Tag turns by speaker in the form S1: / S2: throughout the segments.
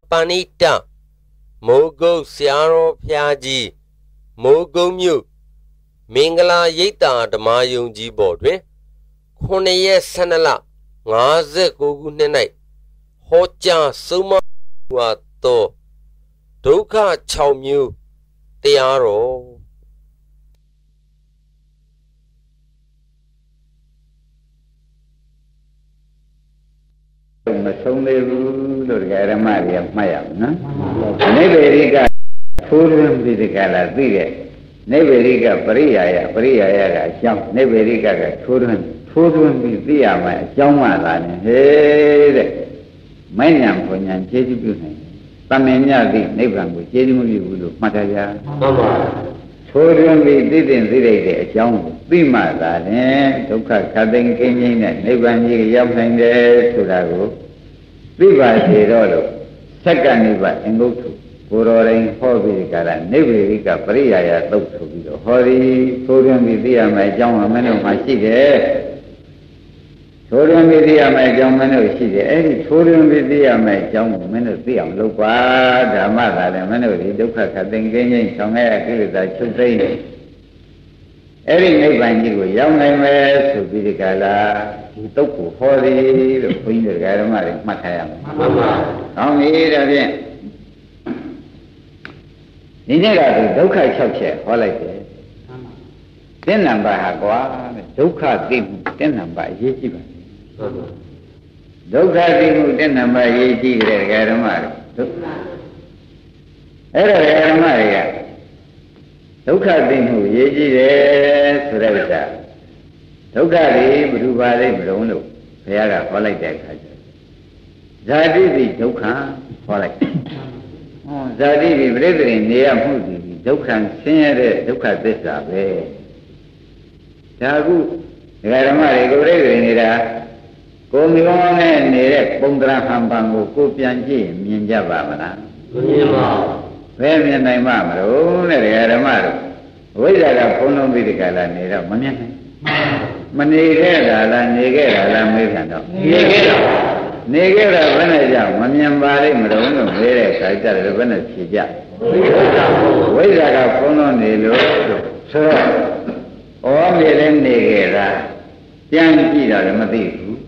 S1: Panita Mogo Siaro Piaji Mogo Mu Mingala Yeta Damayung Jibodwe Honeye Sanala Ngaze Gogunenai Hocha Suma Wato Doka Chow Mu Tiaro
S2: mà sống đây rồi cái ra mà đi mày à nó nếu về đi cả phun đi cả là gì vậy nếu về đi cả bari à cả trong nếu về đi cả cái phun đi gì à mà trong mà là thế đấy mấy nhà của nhà chế chứ biết này ta nên nhà đi nếu rằng của chế chứ mới được mà thay ra phun đi tiền gì đấy để trong đi mà là nè đúng cả định cái gì này nếu bạn gì giống thành đấy tôi đãรู้วิบากเสียတော့လို့စက္ကန့်နိဗ္ဗာန်အင်္ဂုတ္ထုကိုတော်ရင်ဟောပြီးကြတာနိဗ္ဗေရိကပရိယာယသုတ်ဆိုပြီးတော့ဟောဒီသိုးတွင်ပြီးသိရမယ်အကြောင်းအမင်းတို့မှရှိတယ်သိုးတွင်ပြီးသိရမယ်အကြောင်းမင်းတို့ရှိတယ်အဲ့ဒီသိုးတွင်ပြီးသိရမယ်အကြောင်းကိုမင်းတို့သိအောင်လုပ်ပါဓမ္မသာလည်းမင်းတို့ဒီဒုက္ခခတ်သိင်ကင်းခြင်းဆောင်ရကိလေသာချုပ်သိမ်းအဲ့ဒီနိဗ္ဗာန်ကြီးကိုရောက်နိုင်မယ်ဆိုပြီးဒီကလာဒီတုတ်ကိုဟောသည်လို့ဘုန်းကြီးတို့ဓမ္မတွေမှတ်ထားရမယ်မှန်ပါကောင်းပြီဒါဖြင့်ဒီနေ့ကဒုက္ခ6ချက်ဟောလိုက်တယ်တင်းနံပါတ်ဟာကွာဒုက္ခသိမှုတင်းနံပါတ်အရေးကြီးပါဒုက္ခသိမှုတင်းနံပါတ်အရေးကြီးတယ်ဓမ္မတွေအဲ့ဒါဓမ္မတွေကဒုက္ခသိမှုရေးကြည့်တယ်ဆိုတဲ့ဥစ္စာဒုက္ခတွေဘယ်သူပါလိမ့်မလို့ဘုရားကဟောလိုက်တဲ့အခါကျဇာတိတိဒုက္ခဟောလိုက်ဟောဇာတိတိပြိတ္တိနေရမှုဒီဒုက္ခဆင်းရဲတဲ့ဒုက္ခသစ္စာပဲဒါကုဒကာဓမ္မတွေကိုပြိတ္တိနေတာကိုမျိုးနဲ့နေတဲ့ပုံသဏ္ဍာန်ဟန်ပံကိုပြန်ကြည့်မြင်ကြပါမလားမမြင်ပါဘူးဘယ်မြင်နိုင်မှာမလို့တဲ့ဓမ္မတို့ဝိဇ္ဇာကဖုံးလုံးပြီးဒီကလာနေတော့မမြင်နိုင်မနေခဲ့တာလားနေခဲ့တာလားမေးပြန်တော့နေခဲ့တာဘယ်နဲ့ကြောင့်မမြင်ပါလိမ့်မလို့လို့မေးတဲ့အခါကျတော့ဘယ်နဲ့ဖြေကြဝိဇ္ဇာကဖုံးလုံးနေလို့ဆိုတော့ဩနေလဲနေခဲ့တာပြန်ကြည့်တော့လည်းမသိဘူး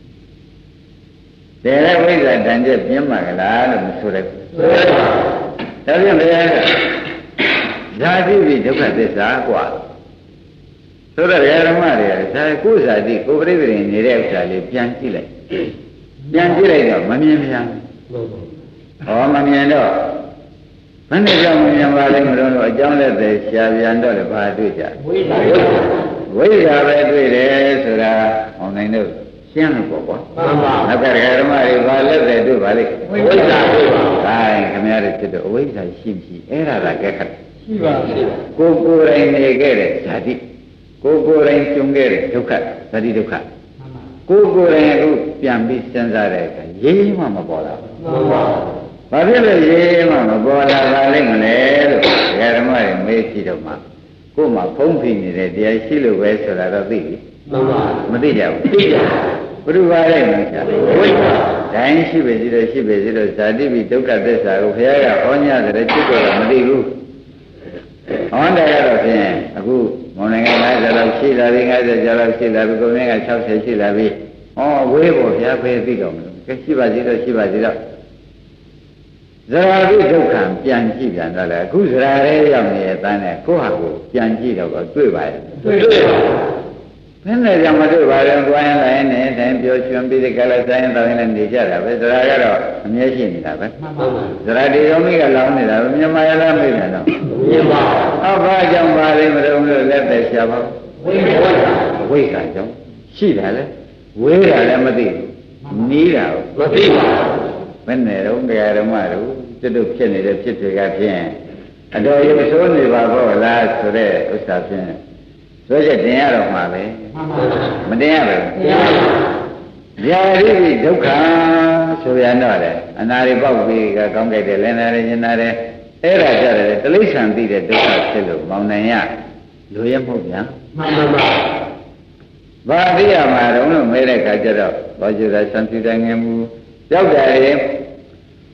S2: တယ်လဲဝိဇ္ဇာတန်ကျက်ပြင်းမှာကလားလို့မဆိုလိုက်ဘူးဒါဖြင့်ဘုရားကဇာတိပိဒုက္ခသစ္စာกว่าဆိုတော့ဓမ္မတွေကဇာကုဇာတိကိုပြိပရိနေတဲ့ဥစ္စာလေးပြန်ကြည့်လိုက်တော့မမြင်ပြန်ဟောမမြင်တော့ဘယ်နဲ့ကြောင့်မမြင်ပါလဲမလို့အကြောင်းလက်သေးရှားပြန်တော့လည်းဘာတွေ့ကြဝိဇ္ဇာပဲတွေ့တယ်ဆိုတာဟောနိုင်တော့ရှင်းလို့ပေါ့ကွာမှန်ပါနောက်ကဓမ္မတွေဘာလက်သေးတွေ့ပါလိမ့်ဝိဇ္ဇာတွေ့ပါဒါရင်ခင်ဗျားတို့ဖြစ်တော့အဝိဇ္ဇာရှိမရှိအဲ့ဒါကကဲခတ်ရှိပါကိုယ်တိုင်နေခဲ့တဲ့ဇာတိကိုယ်တိုင်ကျုံခဲ့တဲ့ဒုက္ခဇာတိဒုက္ခကိုယ်တိုင်အခုပြန်ပြီးစဉ်းစားတဲ့အခါရေးမှမပေါ်လာဘူးမှန်ပါဘာဖြစ်လို့ရေးမှမပေါ်လာပါလိမ့်မလဲလို့ဓမ္မတွေမေးကြည့်တော့မှကိုယ်မှာဖုံးဖိနေတဲ့တရားရှိလို့ပဲဆိုတာတော့သိပြီမှန်ပါမသိကြဘူးသိကြဘုရားပါလိုက်မှာဝိဇ္ဇာတိုင်းရှိပဲစီတော့ဇာတိပိဒုက္ခသစ္စာကိုဘုရားကဟောညတယ်ချစ်တော့မသိဘူးဟောတယ်ကတော့ဖြင့်အခုမောင်နိုင်ငံ50လောက်ရှိလာပြီ50ကျော်လောက်ရှိလာပြီကိုယ်က60ရှိလာပြီဟောဝေးဖို့ဘုရားဖေးသိတော့မလို့ကဲရှိပါသေးတော့ဇရာတိဒုက္ခပြန်ကြည့်ပြန်တော့လေအခုဇရာရဲရောက်နေတဲ့အတိုင်းနဲ့ကိုယ့်ဟာကိုပြန်ကြည့်တော့တွေ့ပါရဲ့တွေ့ပါဘယ်နဲ့ကြောင့်မတွေ့ပါလဲ၊သွားရင်လည်းနေတိုင်းပြောချွန်ပြီးဒီကလည်းဆိုင်တောင်းရင်လည်းနေကြတာပဲ။ဇရာကတော့အမြဲရှိနေတာပဲ။ဇရာဒီရောမိကလောင်းနေတာပဲမြန်မာရလားမေးတယ်တော့။မြင်ပါဘူး။အော်ဘာကြောင့်ပါလဲမလို့လို့လက်သက်ရှာပါဝိကကြောင့်ရှိတာလေဝေးတာလည်းမသိဘူး။နီးတာမသိပါဘူး။ဘယ်နဲ့တော့တရားဓမ္မတို့ကျွတ်တို့ဖြစ်နေတဲ့ဖြစ်တွေကဖြင့်အတော်ရုပ်ဆိုးနေပါဘောလားဆိုတဲ့ဥစ္စာဖြင့်ဆိုချက်တင်ရတော့မှာပဲမတင်ရပဲဗျာတိပိဒုက္ခဆိုရတော့လေအနာရိပေါက်ပြီးကကောင်းကြတယ်လင်းနာတယ်ညနာတယ်အဲ့ဒါကြတယ်တိဋ္ဌံသိတဲ့ဒုက္ခဖြစ်လို့မောင်နိုင်ရလိုရမဟုတ်ဗျာမှန်ပါပါဘာသိရမှာတော့လို့မဲတဲ့ခါကျတော့ဘောဇုရာသံသီတငယ်မူရောက်တယ်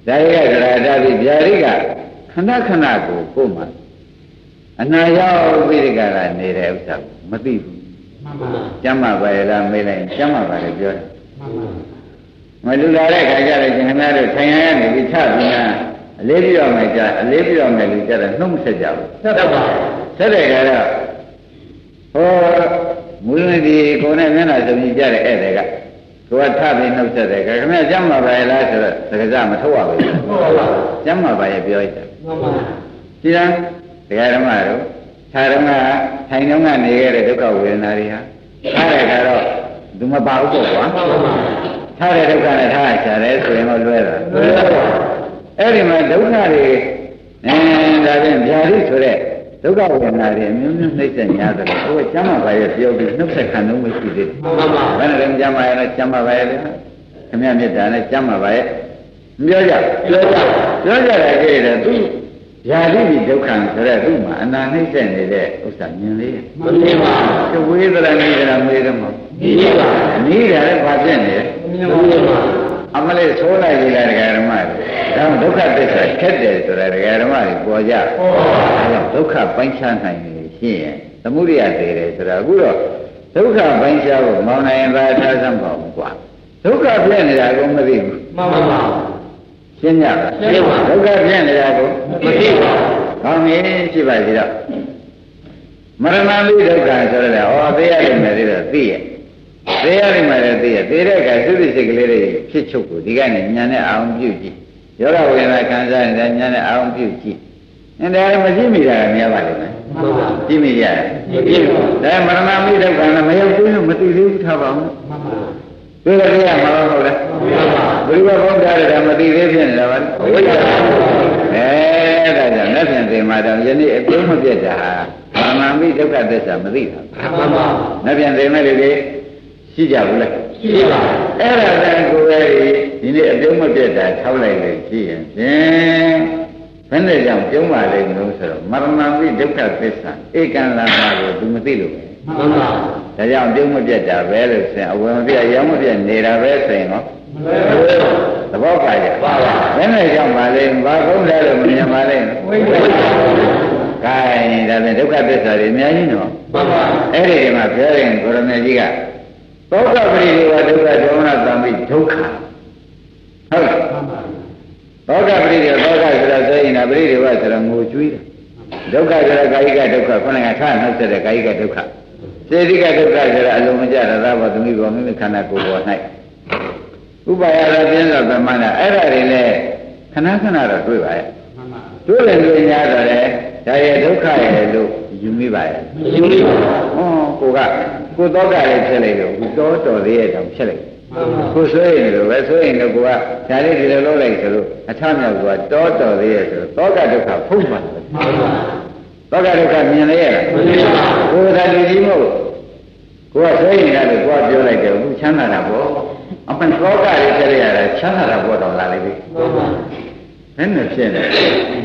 S2: ဒါရီကသရတာပြီးဗျာရိကခဏခဏကိုမှအနာရောက်ပြီးဒီကလာနေတဲ့ဥစ္စာကိုမသိဘူးကျမ်းမာပါရဲ့လားမေးလိုက်ကျမ်းမာပါလေပြောတယ်မလူလာတဲ့ခါကျတော့ရှင်ခဏတို့ထိုင်ရရနေပြီးချပြီးအလေးပြတော်မယ်ကြာအလေးပြတော်မယ်လူကြတော့နှုတ်မဆက်ကြဘူးဆက်ပါဆက်တဲ့ခါတော့ဟောမူလဒီကိုယ်နဲ့မျက်နှာစုံကြည့်ကြတဲ့ဧည့်သည်ကကိုယ်ကထပြီးနှုတ်ဆက်တယ်ခင်ဗျာကျမ်းမာပါရဲ့လားဆိုတော့သက္ကစမထုတ်ရဘူးကျမ်းမာပါရဲ့ပြောရတယ်ဒီလားတရားဓမ္မတို့ခြားတော့ကထိုင်တော့ကနေခဲ့တဲ့ဒုက္ခဝေဒနာတွေဟာထားတဲ့ခါတော့သူမပါဘူးပေါ့ကွာထားတဲ့ဒုက္ခနဲ့ထားချတယ်ဆိုရင်တော့လွဲတာအဲ့ဒီမှာဒုက္ခတွေဒါဖြင့်ဗျာဒိဆိုတဲ့ဒုက္ခဝေဒနာတွေအမျိုးမျိုးနှိမ့်ဆက်များတယ်ဟိုကကျမ်းမာပါရဲ့ပြောပြီးနှုတ်ဆက်ခံတော့မရှိသေးဘူးဘယ်နဲ့လဲကျမ်းမာရဲ့ကျမ်းမာပါရဲ့ခင်ဗျာမေတ္တာနဲ့ကျမ်းမာပါရဲ့မပြောကြပြောကြတယ်ကြည့်တယ်သူယာတိဒုက္ခဆိုတဲ့သူ့မှာအနာနှိမ့်ဆက်နေတဲ့ဥစ္စာမြင်လေးမမြင်ပါဘူးဝေဒနာနေတာမေးတယ်မဟုတ်မြင်ပါနီးတယ်ဘာဖြစ်နေလဲမမြင်ပါအမလေးဆိုးလိုက်ကြတယ်ဒကာဓမ္မတွေဒါဒုက္ခသစ္စာခက်တယ်ဆိုတာဒကာဓမ္မတွေပေါ်ကြဒုက္ခပိုင်းခြားနိုင်နေရှင်းရင်သမုဒိယသေးတယ်ဆိုတာအခုတော့ဒုက္ခပိုင်းခြားဖို့မောင်းနိုင်ရင်သာထားစမ်းပါဘူးကွာဒုက္ခဖြစ်နေတာကိုမသိဘူးမှန်ပါပါရှင်းကြပါရှင်းပါဒုက္ခဖြစ်နေတာကိုမသိပါဘူး။ကောင်းပြီရှိပါသေးတော့မရဏလိဒုက္ခဆိုရတဲ့ဩသေးရလိမ့်မယ်သေးတော့သိရဲ့။သေးရလိမ့်မယ်လည်းသိရဲ့။သေးတဲ့အခါသုတိစိတ်ကလေးတွေဖြစ်ချုပ်ကိုဒီကနေ့ညာနဲ့အာရုံပြုကြည့်။ယောဂဝေဒနာခံစားနေတဲ့ညာနဲ့အာရုံပြုကြည့်။အဲဒါမကြည့်မိတာကများပါလိမ့်မယ်။မှန်ပါ။ကြည့်မိကြတယ်။မကြည့်ဘူး။ဒါမရဏလိဒုက္ခနဲ့မရောက်သေးလို့မသိသေးဘူးထားပါဦး။မှန်ပါ။ဒီလိုကြရမှာဟုတ်လားဘုရားဘုန်းကြားတယ်မသိသေးဖြစ်နေတာပါဝိဇ္ဇာဒါကြောင့်လက်ဖြင့်သိမှတော့ယနေ့အပြုံးမပြတ်တာဟာမာမိဒုက္ခသစ္စာမသိတာမှန်ပါလက်ဖြင့်သိမဲ့လူတွေရှိကြဘူးလားရှိပါအဲ့ဒါကကိုယ်ရဲ့ဒီနေ့အပြုံးမပြတ်တာထောက်လိုက်လို့ရှိရင်ဖြင့်ဘယ်နဲ့ကြောင့်ပြုံးပါလိမ့်မလို့ဆိုတော့မရဏမိဒုက္ခသစ္စာဧကံလာမှာကိုသူမသိလို့မှန်ပါဒါကြောင့်ပြုံးမပြတ်တာပဲလို့ဆိုရင်အဝယ်မပြတ်ရောင်းမပြတ်နေတာပဲဆိုရင်တော့သဘောပါရဲ့ပါပါဘယ်နဲ့ကြောင့်ပါလဲဘာကုန်းလဲလို့မမြင်ပါလဲဝိပ္ပယကဲဒါဖြင့်ဒုက္ခသစ္စာတွေအများကြီးနော်မှန်ပါအဲ့ဒီမှာပြောရင်ကိုရမေကြီးကသောကပရိဒီဝဒုက္ခဒေါမနသံမိဒုက္ခဟုတ်လားမှန်ပါသောကပရိဒီဝသောကဆိုတာဆိုရင်ပရိဒီဝဆိုတာငိုကြွေးတယ်ဒုက္ခဆိုတာကာယကဒုက္ခခဏကခါနှုတ်ဆက်တဲ့ကာယကဒုက္ခစေတိကဒုက္ခဆိုတာအလုံးမကျတာသာဘောသမီးဘောမိမိခန္ဓာကိုယ်ပေါ်၌ဥပါယရပြင်းသောသမဏအဲ့ဒါတွေလည်းခဏခဏတော့တွေ့ပါရဲ့တွေ့တယ်တွေ့ညာတော့လေဒါရဲ့ဒုက္ခရဲ့လို့ယူမိပါရဲ့ယူမိပါဟောကိုသောကလေးဖြစ်လိုက်လို့တော်တော်သေးရဲ့တောင်ဖြစ်လိုက်ကိုဆိုရင်လို့ပဲဆိုရင်တော့ကိုကဒါလေးဒီလိုလုပ်လိုက်ဆိုလို့အထမြောက်ကတော်တော်သေးရဲ့ဆိုတော့သောကဒုက္ခဖုံးပါသောကဒုက္ခမြင်လေရဲ့မမြင်ပါဘူးကိုယ်သာလူကြီးမို့ကိုကဆိုရင်လည်းကိုကပြောလိုက်တယ်အခုချမ်းသာတာပေါ့အမှန်သောကလေးကြရတာချမ်းသာတာပေါ့တော်လာလိမ့်မယ်မှန်ပါဘယ်နဲ့ဖြစ်နေ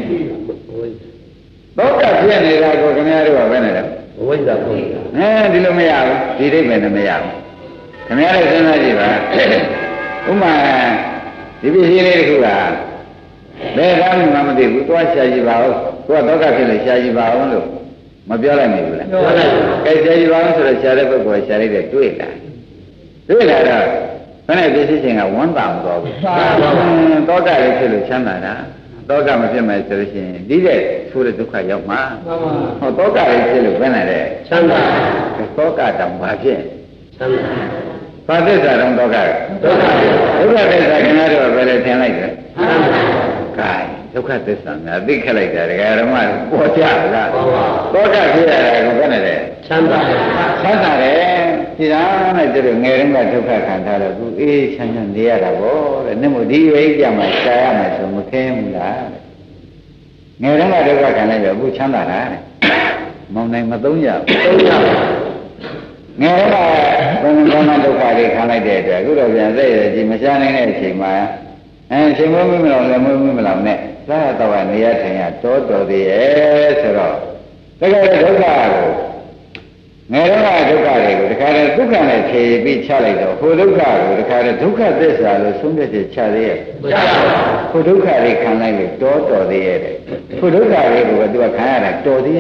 S2: သောကဖြစ်နေတာကိုခင်ဗျားတို့ကဘယ်နဲ့လဲဝိဇ္ဇာဖုံးဒီလိုမရဘူးဒီဒိဋ္ဌိနဲ့မရဘူးခင်ဗျားတို့စဉ်းစားကြည့်ပါဥမာဒီပစ္စည်းလေးတခုကဘယ်ကောင်းမှမသိဘူးသွားရှာကြည့်ပါဦးကိုကသောကဖြစ်လို့ရှာကြည့်ပါဦးလို့မပြောလိုက်နိုင်ဘူးလားပြောလိုက်ပါကဲရှာကြည့်ပါဦးဆိုတော့ရှာတဲ့ပုဂ္ဂိုလ်ရှာလိုက်တဲ့တွေ့လာတော့ဘယ်နဲ့ပစ္စည်းချင်းကဝမ်းသာမတော်ဘူးသောကလေးဖြစ်လို့ချမ်းသာတာသောကမဖြစ်မယ်ဆိုလို့ရှိရင်ဒီတဲ့ဆိုးတဲ့ဒုက္ခရောက်မှာဟောသောကလေးဖြစ်လို့ဘယ်နဲ့လဲချမ်းသာသောကတောင်ဘာဖြစ်ချမ်းသာဘာသစ္စာတော့သောကဒုက္ခသစ္စာခင်ဗျားတို့ကဘယ်လိုထင်လိုက်လဲချမ်းသာကဲဒုက္ခသစ္စာများသိခက်လိုက်တာဒကာဓမ္မပေါ်ကြလားသောကဖြစ်ရတာကဘယ်နဲ့လဲချမ်းသာတယ်ဒီသားနဲ့ကျတော့ငယ်တုန်းကဒုက္ခခံထားတော့သူအေးချမ်းချမ်းနေရတာပေါ့တဲ့နှမို့ဒီဝိကြမှာရှားရမယ်ဆိုမခဲဘူးလားငယ်တုန်းကဒုက္ခခံလိုက်တော့အခုချမ်းသာတာတဲ့မောင်နိုင်မသုံးကြဘူးငယ်တုန်းကဘုံကောင်းဒုက္ခတွေခံလိုက်တဲ့အတွက်အခုတော့ပြန်သက်ရည်မရှားနိုင်တဲ့အချိန်မှာချိန်မွေးမလောင်လည်းမွေးမလောင်နဲ့သာတော့နေရထိုင်ရတော်တော်သေးရဲ့ဆိုတော့တကယ်ဒုက္ခကို ngày đó là dốc cả đấy, cái này dốc cả này thì bị cha lại rồi, hồ dốc cả rồi, cái này dốc cả thế sao rồi, xuống đây thì cha đấy, hồ dốc cả đấy khăn này rồi, to đấy, hồ dốc cả đấy rồi, tôi khăn này to đấy,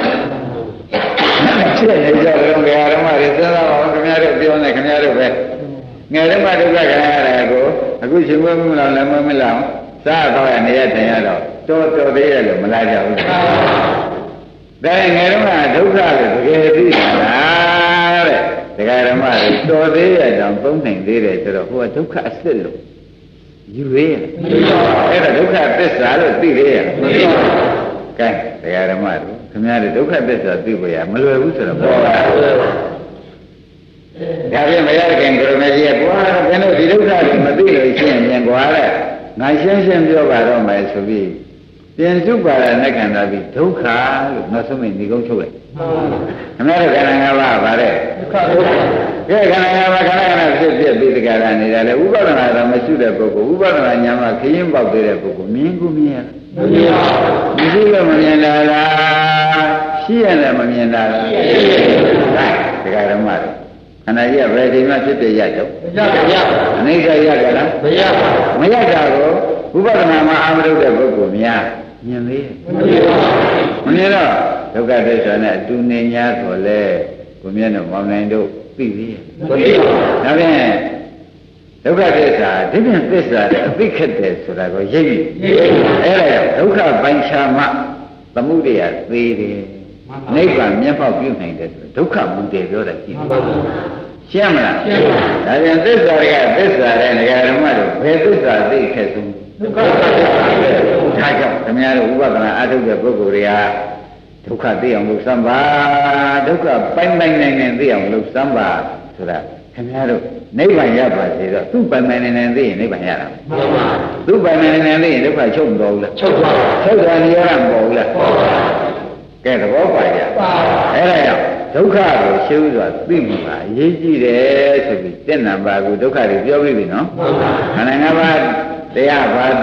S2: chuyện này giờ rồi, cái này mà rồi, sao mà cái này rồi, điều này cái này rồi vậy, ngày đó mà dốc cả cái này rồi, cứ chịu mới làm, sao thôi anh ấy thấy rồi, to đấy rồi, mà lại rồi. Đây ngày đó là dốc ra rồi cái gì đó đấy, cái đó mà tôi thấy là trong công thành đi đấy, cho nó dốc khá xịn luôn, như vậy, cái là dốc khá tết xả rồi tí đấy, cái đó mà không nhớ được dốc khá tết xả tí vậy, mà lười bút rồi, cái gì mà cái người này gì, quá cái nó đi dốc ra thì mà tí rồi xem nhận quá đấy, ngày xem cho bà đó mà số bi. Tiền giúp bà là nơi cảnh đó bị thấu khá lúc nó số mình đi công chụp lại. Hôm nay là cái này bà đấy. Cái này là sẽ bị cái này là ú bà là mà suy đẹp cô, ú bà là nhà mà khi em bảo về đẹp cô, miếng cũng miếng. Miếng là mà miếng là, xí là mà miếng là. Cái đó mà. Cái này giờ về thì mà sẽ bị giải đâu. Này cái đó. Mấy cái đó. Ú bà là mà am được đẹp cô miếng. Nhìn đi, mình đó, đâu có cái gì này, tu nên nhớ thôi lẽ, cũng như nó mong này đâu, bị gì, nói nghe, đâu có cái gì, thế nên cái gì, bị khét đấy, số là có gì, ấy là đâu có bánh xa mà, tao muốn đi à, đi đi, nếu bạn miếng phao biểu hành đấy, đâu có muốn đi đâu là gì, xem là, là cái gì này, cái đó mà đâu, cái gì bị khét không. Thay cho, thằng nhà nó uống vào là cái bữa rồi à, thuốc khát thì ông lúc sắm ba, thuốc khát bánh này thì ông lúc sắm ba, rồi là thằng nhà nó nếu bạn nhà bạn thì đó, tu bánh này thì nếu bạn nhà làm, tu bánh này thì nếu phải trông đồ là, trông ra nhiều làm bộ là, cái đó có phải chứ, thế này à, thuốc khát rồi siêu rồi, tìm mà gì đấy, rồi bị tên làm bà của thuốc khát thìပြောcái gì nó, anh em baတရားပါ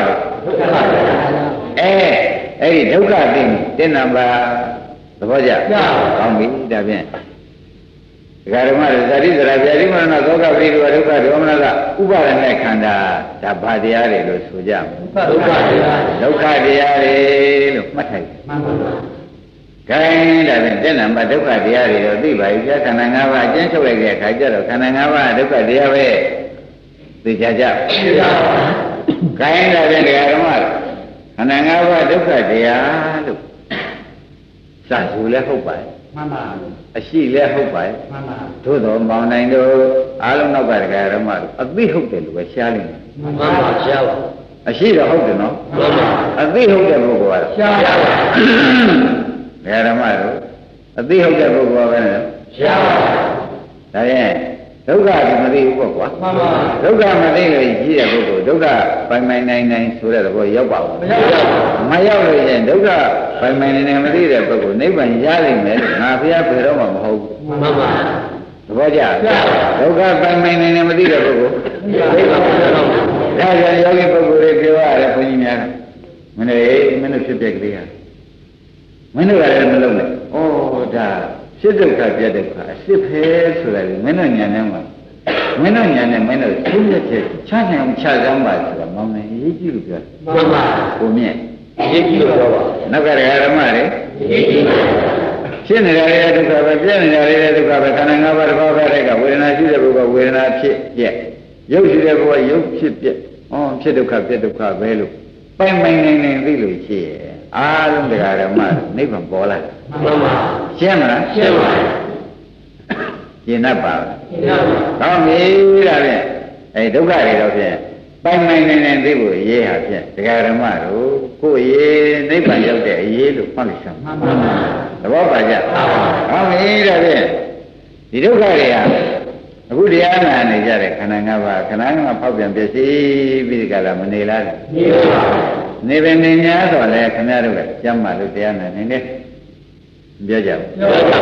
S2: အဲ့ဒီဒုက္ခသိတင်နံပါတ်သဘောကျကောင်းပြီဒါဖြင့်ဒကာဓမ္မတွေဇာတိဇရာဗျာတိမရဏသောကပရိဒုဒုက္ခဒေါမနကဥပါဒနဲ့ခန္ဓာဒါဘာတရားတွေလို့ဆိုကြမလဲဒုက္ခတရားတွေလို့မှတ်ထိုက်မှန်ပါပါခိုင်းဒါဖြင့်တင်နံပါတ်ဒုက္ခတရားတွေတော့သိပါပြီခန္ဓာ၅ပါးအကျဉ်းချုပ်လိုက်တဲ့အခါကျတော့ခန္ဓာ၅ပါးဒုက္ခတရားပဲသိကြကြခိုင်းတာတဲ့ဓမ္မခန္ဓာ၅ပါးဒုက္ခတရားလို့စဆူလည်းဟုတ်ပါရဲ့မှန်ပါအရှိလည်းဟုတ်ပါရဲ့မှန်ပါသို့တော်မောင်နိုင်တို့အားလုံးနောက်ကဓမ္မတို့အသိဟုတ်တယ်လို့ပဲရှားလိမ့်မယ်မှန်ပါရှားပါအရှိတော့ဟုတ်တယ်နော်မှန်ပါအသိဟုတ်တဲ့ပုဂ္ဂိုလ်ကရှားပါဓမ္မတို့အသိဟုတ်တဲ့ပုဂ္ဂိုလ်ကပဲရှားပါဒါရဲ့ဒုက္ခဒီမသိဘူးပေါ့ကွာမှန်ပါဒုက္ခမသိလို့ကြီးတဲ့ပုဂ္ဂိုလ်ဒုက္ခပိုင်နိုင်ဆိုတဲ့သဘောရောက်ပါဘူးမရောက်လို့ရင်ဒုက္ခပိုင်နိုင်မသိတဲ့ပုဂ္ဂိုလ်နိဗ္ဗာန်ရနိုင်မယ်လို့ငါဘုရားပြေတော့မှမဟုတ်ဘူးမှန်ပါသဘောကျဒုက္ခပိုင်နိုင်မသိတဲ့ပုဂ္ဂိုလ်နိဗ္ဗာန်ဒါကြောင့်ယောဂီပုဂ္ဂိုလ်တွေပြောရတယ်ဘုန်းကြီးများမင်းတို့ဖြစ်ပြကလေးဟာမင်းတို့ကလည်းမလုံးနဲ့ဩဒါစိတ်ဒုက္ခပြဒုက္ခအစစ်ဖဲဆိုတာလေမင်းတို့ညာနဲ့မှာမင်းတို့ညာနဲ့မင်းတို့သိရချက်ချနိုင်အောင်ချစမ်းပါဆိုတာမောင်နေရေးကြည့်လို့ပြောမှန်ပါကိုမြင့်ရေးကြည့်လို့ပြောပါနောက်ကဓမ္မတွေရေးကြည့်ဖြစ်နေတာလေဒုက္ခပဲပြည့်နေတာလေဒုက္ခပဲခန္ဓာ၅ပါးတစ်ပါးပဲတဲ့ကဝေဒနာရှိတဲ့ဘုရားဝေဒနာဖြစ်ပြက်ရုပ်ရှိတဲ့ဘုရားရုပ်ဖြစ်ပြက်ဖြစ်ဒုက္ခပြက်ဒုက္ခပဲလို့ပိုင်နိုင်သိလို့ရှိရဲ့အားလုံးတရားဓမ္မနိဗ္ဗာန်ပေါ်လာမှန်ပါရှင်းမလားရှင်းပါရှင်းတတ်ပါရှင်းပါကောင်းပြီဒါဖြင့်အဲဒုက္ခတွေတော့ဖြင့်ပိုင်နိုင်သိဖို့အရေးဟာဖြင့်တရားဓမ္မတို့ကိုယ်ရေးနိဗ္ဗာန်ရောက်တဲ့အရေးလို့မှတ်လိုက်စမ်းမှန်ပါသဘောပါကြကောင်းပြီဒါဖြင့်ဒီဒုက္ခတွေဟာအခုတရားနာနေကြတဲ့ခန္ဓာ၅ပါးခန္ဓာ၅ပါးဖောက်ပြန်ပြည့်စည်ပြီးဒီကလာမနေလားနေပါနေပင်နေ냐တော့လေခင်ဗျားတို့ကကျမ်းမာလို့တရားနာနေတယ်ပြောကြဘူး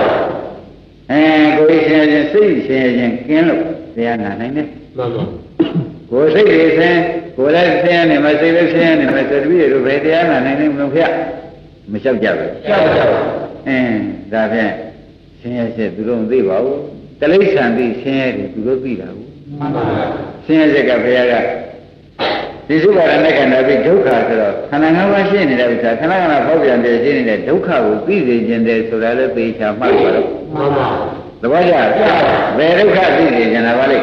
S2: ကိုယ်ရှင်ချင်းစိတ်ရှင်ချင်းကင်းလို့တရားနာနိုင်တယ်မှန်ပါကိုယ်စိတ်တွေဆင်းကိုယ်လည်းဆင်းနေမှာစိတ်လည်းဆင်းနေမှာသတိရတို့ပဲတရားနာနိုင်တယ်မလို့ဖျက်မလျှောက်ကြဘူးလျှောက်ကြပါဒါဖြင့်ဆ Xin nhớ sẽ tu lông đi bảo, ta lấy sản đi xin nhớ thì tu lông đi đâu. Xin nhớ sẽ gặp phải ra. Thì số bà này cái nào bị đau khá rồi, khả năng ngã ba xin này đâu sao, khả năng là phẫu thuật để xin này đau khá của bí gì trên đây số là bị chạm mắc vào đâu. Đúng không ạ? Về đau khá bí gì trên nào vậy?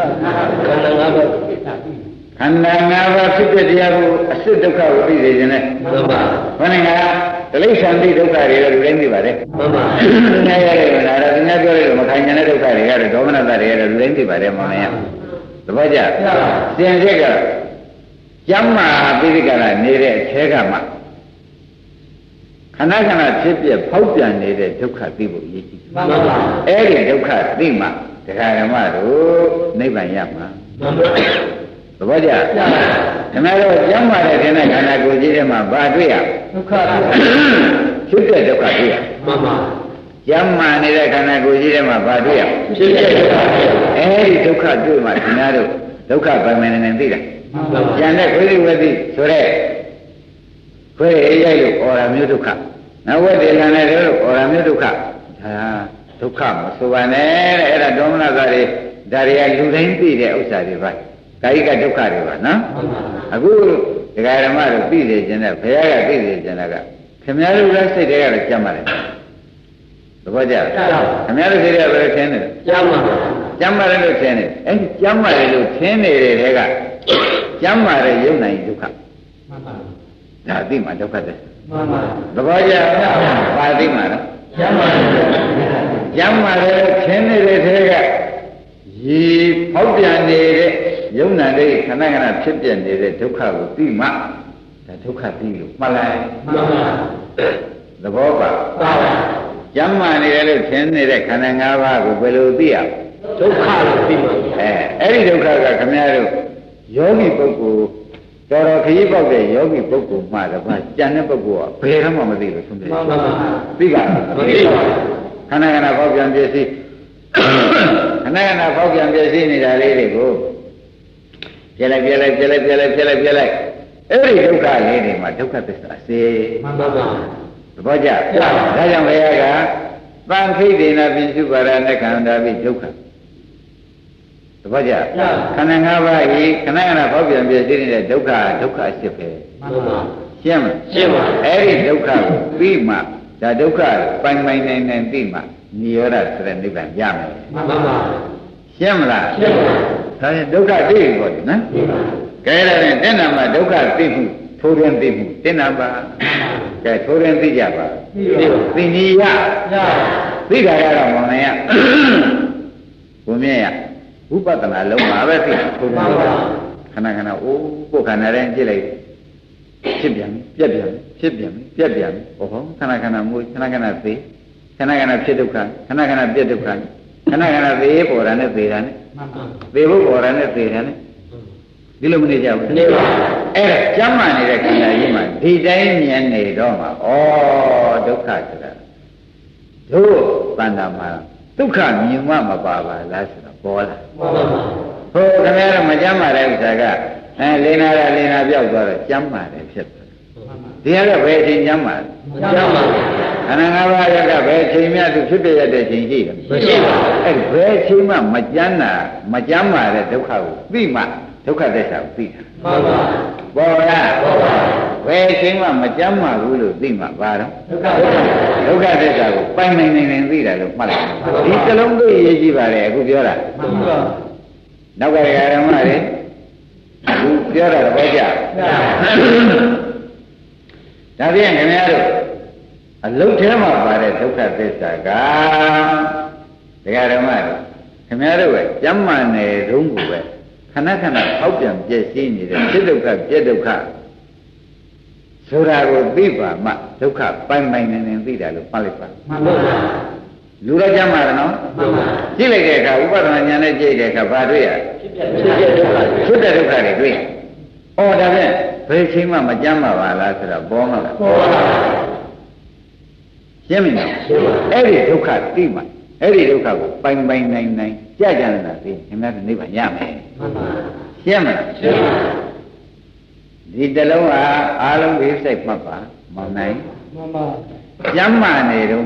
S2: Khả năng ngã ba sức để đi vào sức đau khá của bí gì trên này. Khả năng ngã lấy sản đi đau khá thì là lên đi vào đấy. Ngay đây mà là ngay chỗ này mà khai nhận đau khá thì là đó mà là lên đi vào đấy mà này. Đúng không ạ? Xin cái chấm mà bây giờ là nề để thế cả mà khả năng tiếp tục phẫu thuật nề để đục khả đi bộ gì ấy để đục khả đi mà thế cái mà rồi nấy bạn nhầm mà đúng không ạ? Thế này rồi chấm mà để thế này khả năng của gì mà ba đuôi à? Tiếp tục đục khả đi à? Chấm mà nề để khả năng của gì mà ba đuôi à? Ấy đục khả đuôi mà thế nào rồi đục khả phải mình nên đi đấy. Chẳng lẽ quý vị đi số đấy quý vị ấy lúc ở làm như đục khả nó quý vị là này lúc ở làm như đục khả mà số bạn này là đó là cái dari lưu đánh đi để ông xã đi vậy cái đục khả đi vậy nó aku cái mà được đi để cho nên phải cái đi để cho nên cái xem nhà lúc đó sẽ để cái chăm mà đấy đúng không chứ xem nhà lúc sẽ để cái thế này chăm mà lúc thế này ấy chăm mà lúc thế này để cái chấm mà để yêu này đục khả, đã đi mà đục khả đấy, đúng không chứ? Phải đi mà đó, chấm mà để thế này để thế cái gì phẫu thuật này để yêu này để khả năng là phẫu thuật này để đục khả của đi mà, để đục khả đi luôn, mà lại, đúng không ạ? Chấm mà này để thế này để khả năng ngã ba của bây giờ đi à? Đục khả luôn đi mà, ấy đục khả cái cái này rồi. Yogi Boku, Toro Ki Boku, Yogi Boku, Mada, Jana Boku, Perama Madi, Biga, Hanana Bogan Jesse, Hanana Bogan Jesse, Nidale, go. Jella, every Duka lady, Matuka, say, Baja, Rajam Vayaga, Van Kidina, Visubarana, Kanda, Duka. Đúng không ạ? Khả năng ngã ba ấy, khả năng là phẫu thuật biệt gì này đục khả xếp về. Xem mà, ấy đục khả bí mà, là đục khả banh này bí mà, nhiều là sẽ đi làm giam này. Xem là, thế đục khả bí rồi, nè. Cái này tên là mà đục khả bí mu, thô liên bí mu, tên là mà, cái thô liên bí giả mà, bí ni ya, bí cả ya là mong này ya, của mẹ ya. Upatana lâu mà vậy thì khả năng cô khả năng đấy chỉ là tiếp biển, khả năng mui, khả năng gì, khả năng tiếp tục khả năng tiếp tục khả năng gì bỏ ra này gì ra này, gì bỏ ra này gì ra này, đi luôn đi chào, chấm mà này là cái này gì mà đi đây miền này đó mà, đục khả rồi, đủ ban đầu mà đục khả nhiều mà bà là bỏ là, thôi cái này là mà chấm mà đây sao cả, Lena biểu rồi chấm mà đâyဖြစ်, thì là về thì chấm mà, anh nghe bao giờ cả về thì mình tự biết bây giờ thì gì, về thì mà chấm mà đây đâu khâu, vì mà đâu khâu đây sao vì, bỏ ra, về thì mà chấm mà vui được vì mà vào đó, đâu khâu đây sao, bay này vì là được mà, đi cái lông cái gì vào đây cũng biết là. Đâu có cái đó mà đấy, chưa là bao giờ, ta biết cái này rồi, lúc thế mà vào đây đâu có cái gì cả, cái đó mà, cái này rồi, chấm mà này đúng rồi, khả năng hậu kiểm chế xin gì đấy, chế độ khác, số ra rồi biết mà đâu có bay này biết là được phải lúc đó chấm mà nó, chỉ là cái cả, upatana nhà này chỉ cái cả ba đôi à, suốt đời đâu có đôi, đó là về khi mà chấm mà vào là sẽ là bỏ mà, xem mình nào, ấy đâu có tí mà, ấy đâu có bay này, chắc chắn là gì, em nói là phải nhảm này, xem mà, đi đâu là alo biết sai mà này, chấm mà này đâu.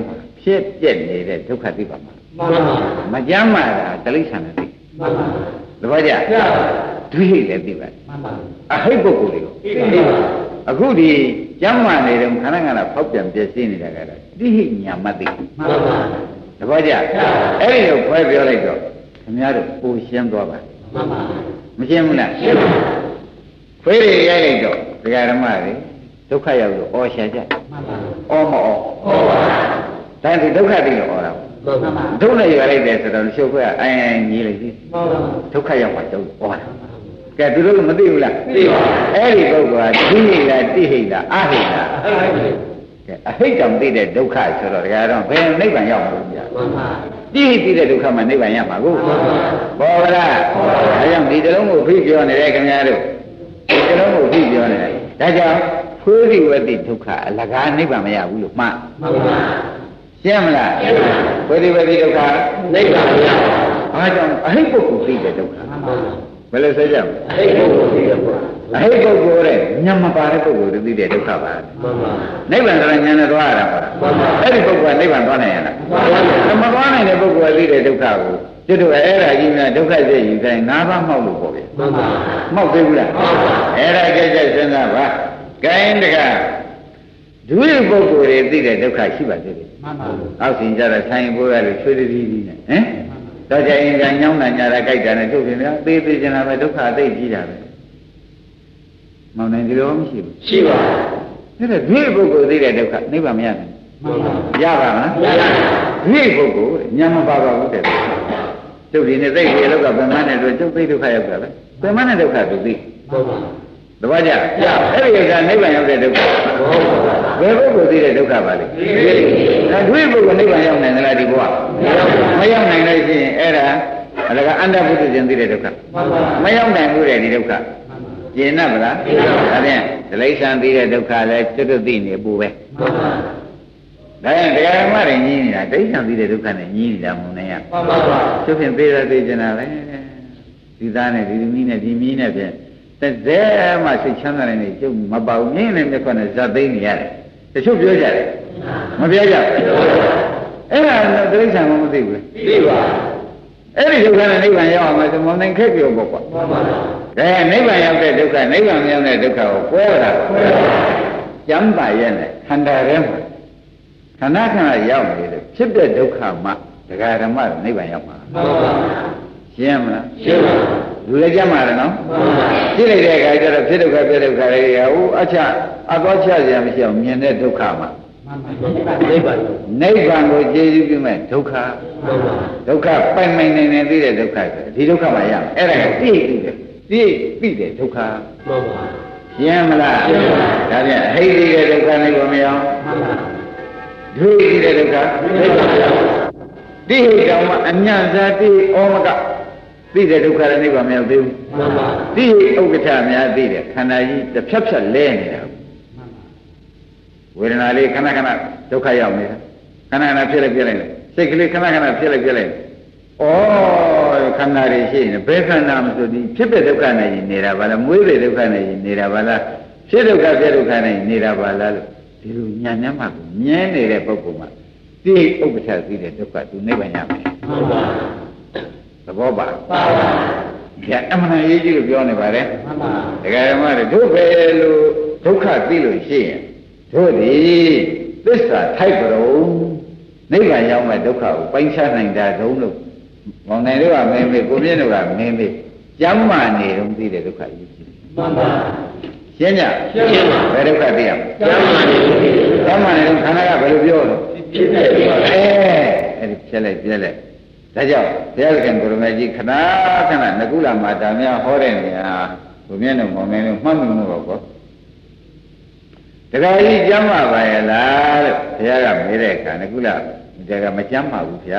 S2: ဖြစ်ပြက်နေတဲ့ဒုက္ခသိပါမှာမကြမ်းမာတာတိရစ္ဆာန်နဲ့သိသဘောကျဒွိဟိလည်းသိပါအဟိတ်ပုဂ္ဂိုလ်တွေကိုအခုဒီကြမ်းမာနေတဲ့ခန္ဓာငါးဖောက်ပြန်ပြည့်စည်နေတာကတော့တိဟိညာမသိသဘောကျအဲ့ဒီကိုခွဲပြောလိုက်တော့ခင်ဗျားတို့ပူရှင်းသွားပါမရှင်းဘူးလားခွဲရရိုက်လိုက်တော့ဒကာဓမ္မတွေဒုက္ခရောက်လို့အော်ရှာကြအော်မအော်ဒါဒီဒုက္ခသိလို့အော်တာဒုနဲ့ရလိုက်တယ်ဆိုတော့ရှုပ်ခွဲအိုင်ညီလိုက်ပြီဒုက္ခရောက်မှတော့အော်တာကဲသူတို့မသိဘူးလားသိပါအဲ့ဒီပုဂ္ဂိုလ်ကသိဟိလားတိဟိလားအဟိလားကဲအဟိတောင်သိတဲ့ဒုက္ခဆိုတော့ဒကာတော့ဘယ်နိဗ္ဗာန်ရောက်မှာလဲတိဟိသိတဲ့ဒုက္ခမှနိဗ္ဗာန်ရမှာကိုဘောဗလားဒါကြောင့်ဒီတလုံးကိုဖိပြောနေတယ်ခင်ဗျားတို့ဒီတလုံးကိုဖိပြောနေတယ်ဒါကြောင့်ဖွေးရိဝတိဒုက္ခအလကားနိဗ္ဗာန်မရဘူးလို့မှန်ပါရှင်းမလားဖွေးရိဝတိဒုက္ခနိဗ္ဗာန်မရဘူးဘာကြောင့်အဟိပုဂ္ဂိုလ်သိတဲ့ဒုက္ခဘယ်လိုဆိုကြမလဲအဟိပုဂ္ဂိုလ်သိတဲ့ဒုက္ခအဟိပုဂ္ဂိုလ်တဲ့ညမပါတဲ့ပုဂ္ဂိုလ်သိတဲ့ဒုက္ခပါနိဗ္ဗာန်ဆိုရင်ဉာဏ်နဲ့သွားရတာပါအဲ့ဒီပုဂ္ဂိုလ်ကနိဗ္ဗာန်သွားနိုင်ရလားမသွားနိုင်တဲ့ပုဂ္ဂိုလ်ကသိတဲ့ဒုက္ခကိုကျွတ်တို့အဲ့ဒါကြီးများဒုက္ခစိတ်ယူတိုင်း၅ပါးမှောက်လို့ပေါ့ဗျာမှောက်သေးဘူးလားအဲ့ဒါကြက်ကြက်စဉ်းစားပါဂိုင်းတကဒုရပုဂ္ဂိုလ်တွေသိတဲ့ဒုက္ခရှိပါသေးတယ်အောက်ရှင်ကြတော့ဆိုင်ပိုးရလို့ချွေးတည်းကြီးနဲ့ဟမ်တော့ကြရင်ကညောင်းတာညာတာကြိုက်တာနဲ့ထုတ်ပြင်များသေးသေးကျင်လာပဲဒုက္ခအသိကြီးတာပဲမောင်နိုင်ဒီလိုမရှိဘူးရှိပါဘူးဒါဒုရပုဂ္ဂိုလ်သိတဲ့ဒုက္ခနိဗ္ဗာန်မရနိုင်ရပါမလားမရဘူးဒုရပုဂ္ဂိုလ်ညမပါပါဘူးတဲ့ကျုပ်ဒီနေ့သိပြီလောက်ကဗမာနဲ့တို့ကျုပ်သိဒုက္ခရောက်တာပဲဗမာနဲ့ဒုက္ခသူသိဟုတ်ပါတပည့်ကြအဲ့ဒီကနိဗ္ဗာန်ရောက်တဲ့ဒုက္ခဘယ်ပုဂ္ဂိုလ်သိတဲ့ဒုက္ခပါလဲဒါဒွိပုဂ္ဂိုလ်နိဗ္ဗာန်ရောက်နိုင်သလားဒီဘဝမရောက်နိုင်လို့ရှိရင်အဲ့ဒါအလကအန္တပုတ္တဇဉ်သိတဲ့ဒုက္ခမရောက်နိုင်ဘူးတဲ့ဒီဒုက္ခကျင်납ဗလားဒါဖြင့်ဒလိษံသိတဲ့ဒုက္ခလည်းကျွတ်တွသိနေပူပဲဒါရင်တရားဓမ္မတွေညင်းနေတာဒိဋ္ဌံသိတဲ့ဒုက္ခနဲ့ညင်းနေတာမုံနဲ့ရမှန်ပါပါသူဖြင့်သိရသိကျင်တာပဲဒီသားနဲ့ဒီသမီးနဲ့ဒီမီးနဲ့ဖြင့်တစ်စဲမှစိတ်ချမ်းသာတဲ့နေကျုပ်မပေါ့မြင်းနဲ့မျက်ခွနဲ့ဇတ်သိမ်းနေရတယ်တချို့ပြောကြတယ်မပြောကြဘူးအဲ့ဒါဒိဋ္ဌံကမသိဘူးသိပါအဲ့ဒီဒုက္ခနဲ့နိဗ္ဗာန်ရောက်အောင်ဆိုမုံနိုင်ခက်ပြောပေါ့ကွာမှန်ပါပါဒါနိဗ္ဗာန်ရောက်တဲ့ဒုက္ခနိဗ္ဗာန်မရောက်တဲ့ဒုက္ခကိုကွဲတာကျမ်းပါရဲ့နဲ့ခန္ဓာထဲမှာခဏခဏရောက်နေတယ်ဖြစ်တဲ့ဒုက္ခမှဒကာဓမ္မနိဗ္ဗာန်ရောက်မှာမှန်ပါရှင်းမလားရှင်းပါလူလည်းကြမ်းပါတယ်နော်ရှင်းလိုက်တဲ့အခါကျတော့ဖြစ်ဒုက္ခပြဒုက္ခတွေဟိုအသောချစရာမရှိအောင်မြင်တဲ့ဒုက္ခမှနိဗ္ဗာန်ကိုကျေးဇူးပြုမဲ့ဒုက္ခဒုက္ခပိုင်ပိုင်နေနေသိတဲ့ဒုက္ခဒီဒုက္ခမှရမယ်အဲ့ဒါကသိတဲ့ဒုက္ခမှန်ပါရှင်းမလားရှင်းပါဒါပြန်အဟိတိတဲ့ဒုက္ခနိဗ္ဗာန်မရအောင်မှန်ပါဒုတိယဒုက္ခနိဗ္ဗာန်တိဟိတောင်မှအညံဇာတိဩမကသိတဲ့ဒုက္ခနဲ့နိဗ္ဗာန်မရောက်သေးဘူးမှန်ပါတိဟိဥက္ကဋ္ဌများသိတဲ့ခန္ဓာကြီးတစ်ဖြတ်ဖြတ်လဲနေတာဝေဒနာလေးခဏခဏဒုက္ခရောက်နေတာခဏခဏဖြစ်လိုက်စိတ်ကလေးခဏခဏဖြစ်လိုက်ဩခန္ဓာတွေရှိနေဘယ်ခန္ဓာမဆိုဒီဖြစ်တဲ့ဒုက္ခနဲ့နေတာပါလားမွေးတဲ့ဒုက္ခနဲ့နေတာပါလားဖြစ်ဒုက္ခပြဒုက္ခနဲ့နေတာပါလားလို့ဒီလိုညာညမ်းမှကိုမြဲနေတဲ့ပုဂ္ဂိုလ်မှာတိဥပ္ပချသိတဲ့ဒုက္ခသူနိဗ္ဗာန်ရမယ်မှန်ပါသဘောပါပါဗျာအမှန်ရေးကြည့်လို့ပြောနေပါတယ်မှန်ပါဒကာဓမ္မတွေတို့ပဲလို့ဒုက္ခသိလို့ရှိရင်တို့ဒီသစ္စာထိုက်ကြုံနိဗ္ဗာန်ရောက်မဲ့ဒုက္ခကိုပိုင်းခြားနိုင်တာတုံးလို့မောင်နိုင်တို့ကမင်းမေကိုမြင့်တို့ကမင်းမေကျမ်းမာနေတော့သိတဲ့ဒုက္ခကြီးရှိတယ်မှန်ပါရှင်းကြရှင်းပါဘယ်ဒုက္ခသိရမလဲကျမ်းမာနေတော့ခန္ဓာကဘယ်လိုပြောလဲဖြစ်တယ်အဲ့ဒီဖြစ်လိုက်ဒါကြောင့်ဘုရားခင်ကိုရမေကြီးခဏခဏနကုလမာတာများဟောတဲ့နေရာကိုမြင့်တို့မောင်နေတို့မှတ်မိမှုပေါ့တခါကြီးကျမ်းမာပါရဲ့လားလို့ဘုရားကမေးတဲ့အခါနကုလဒါကမကျမ်းမာဘူးဗျာ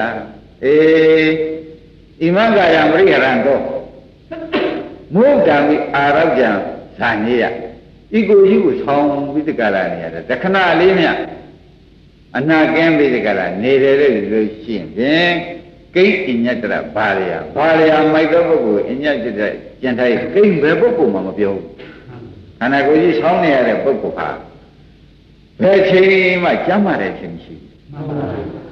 S2: ဣမံကာယမရိဟရံတော့မုဒ္ဒံမိအာရောကြံဇာညေယဤကိုကြီးကိုဆောင်းပြီးတကလာနေရတယ်တခဏလေးမြအနာကင်းပြီးတကလာနေတယ်လို့ရှိရင်ဖြင့်ကိဋ္ဌိညတ္တရဘာလျာမိုက်သောပုဂ္ဂိုလ်အညတ်တ္တကျန်ထားကိဋ္ဌိဘယ်ပုဂ္ဂိုလ်မှမပြောဘူးခန္ဓာကိုယ်ကြီးဆောင်းနေရတဲ့ပုဂ္ဂိုလ်ဟာဘယ်ချိန်မှကျမ်းမာတဲ့ချိန်ရှိဘူး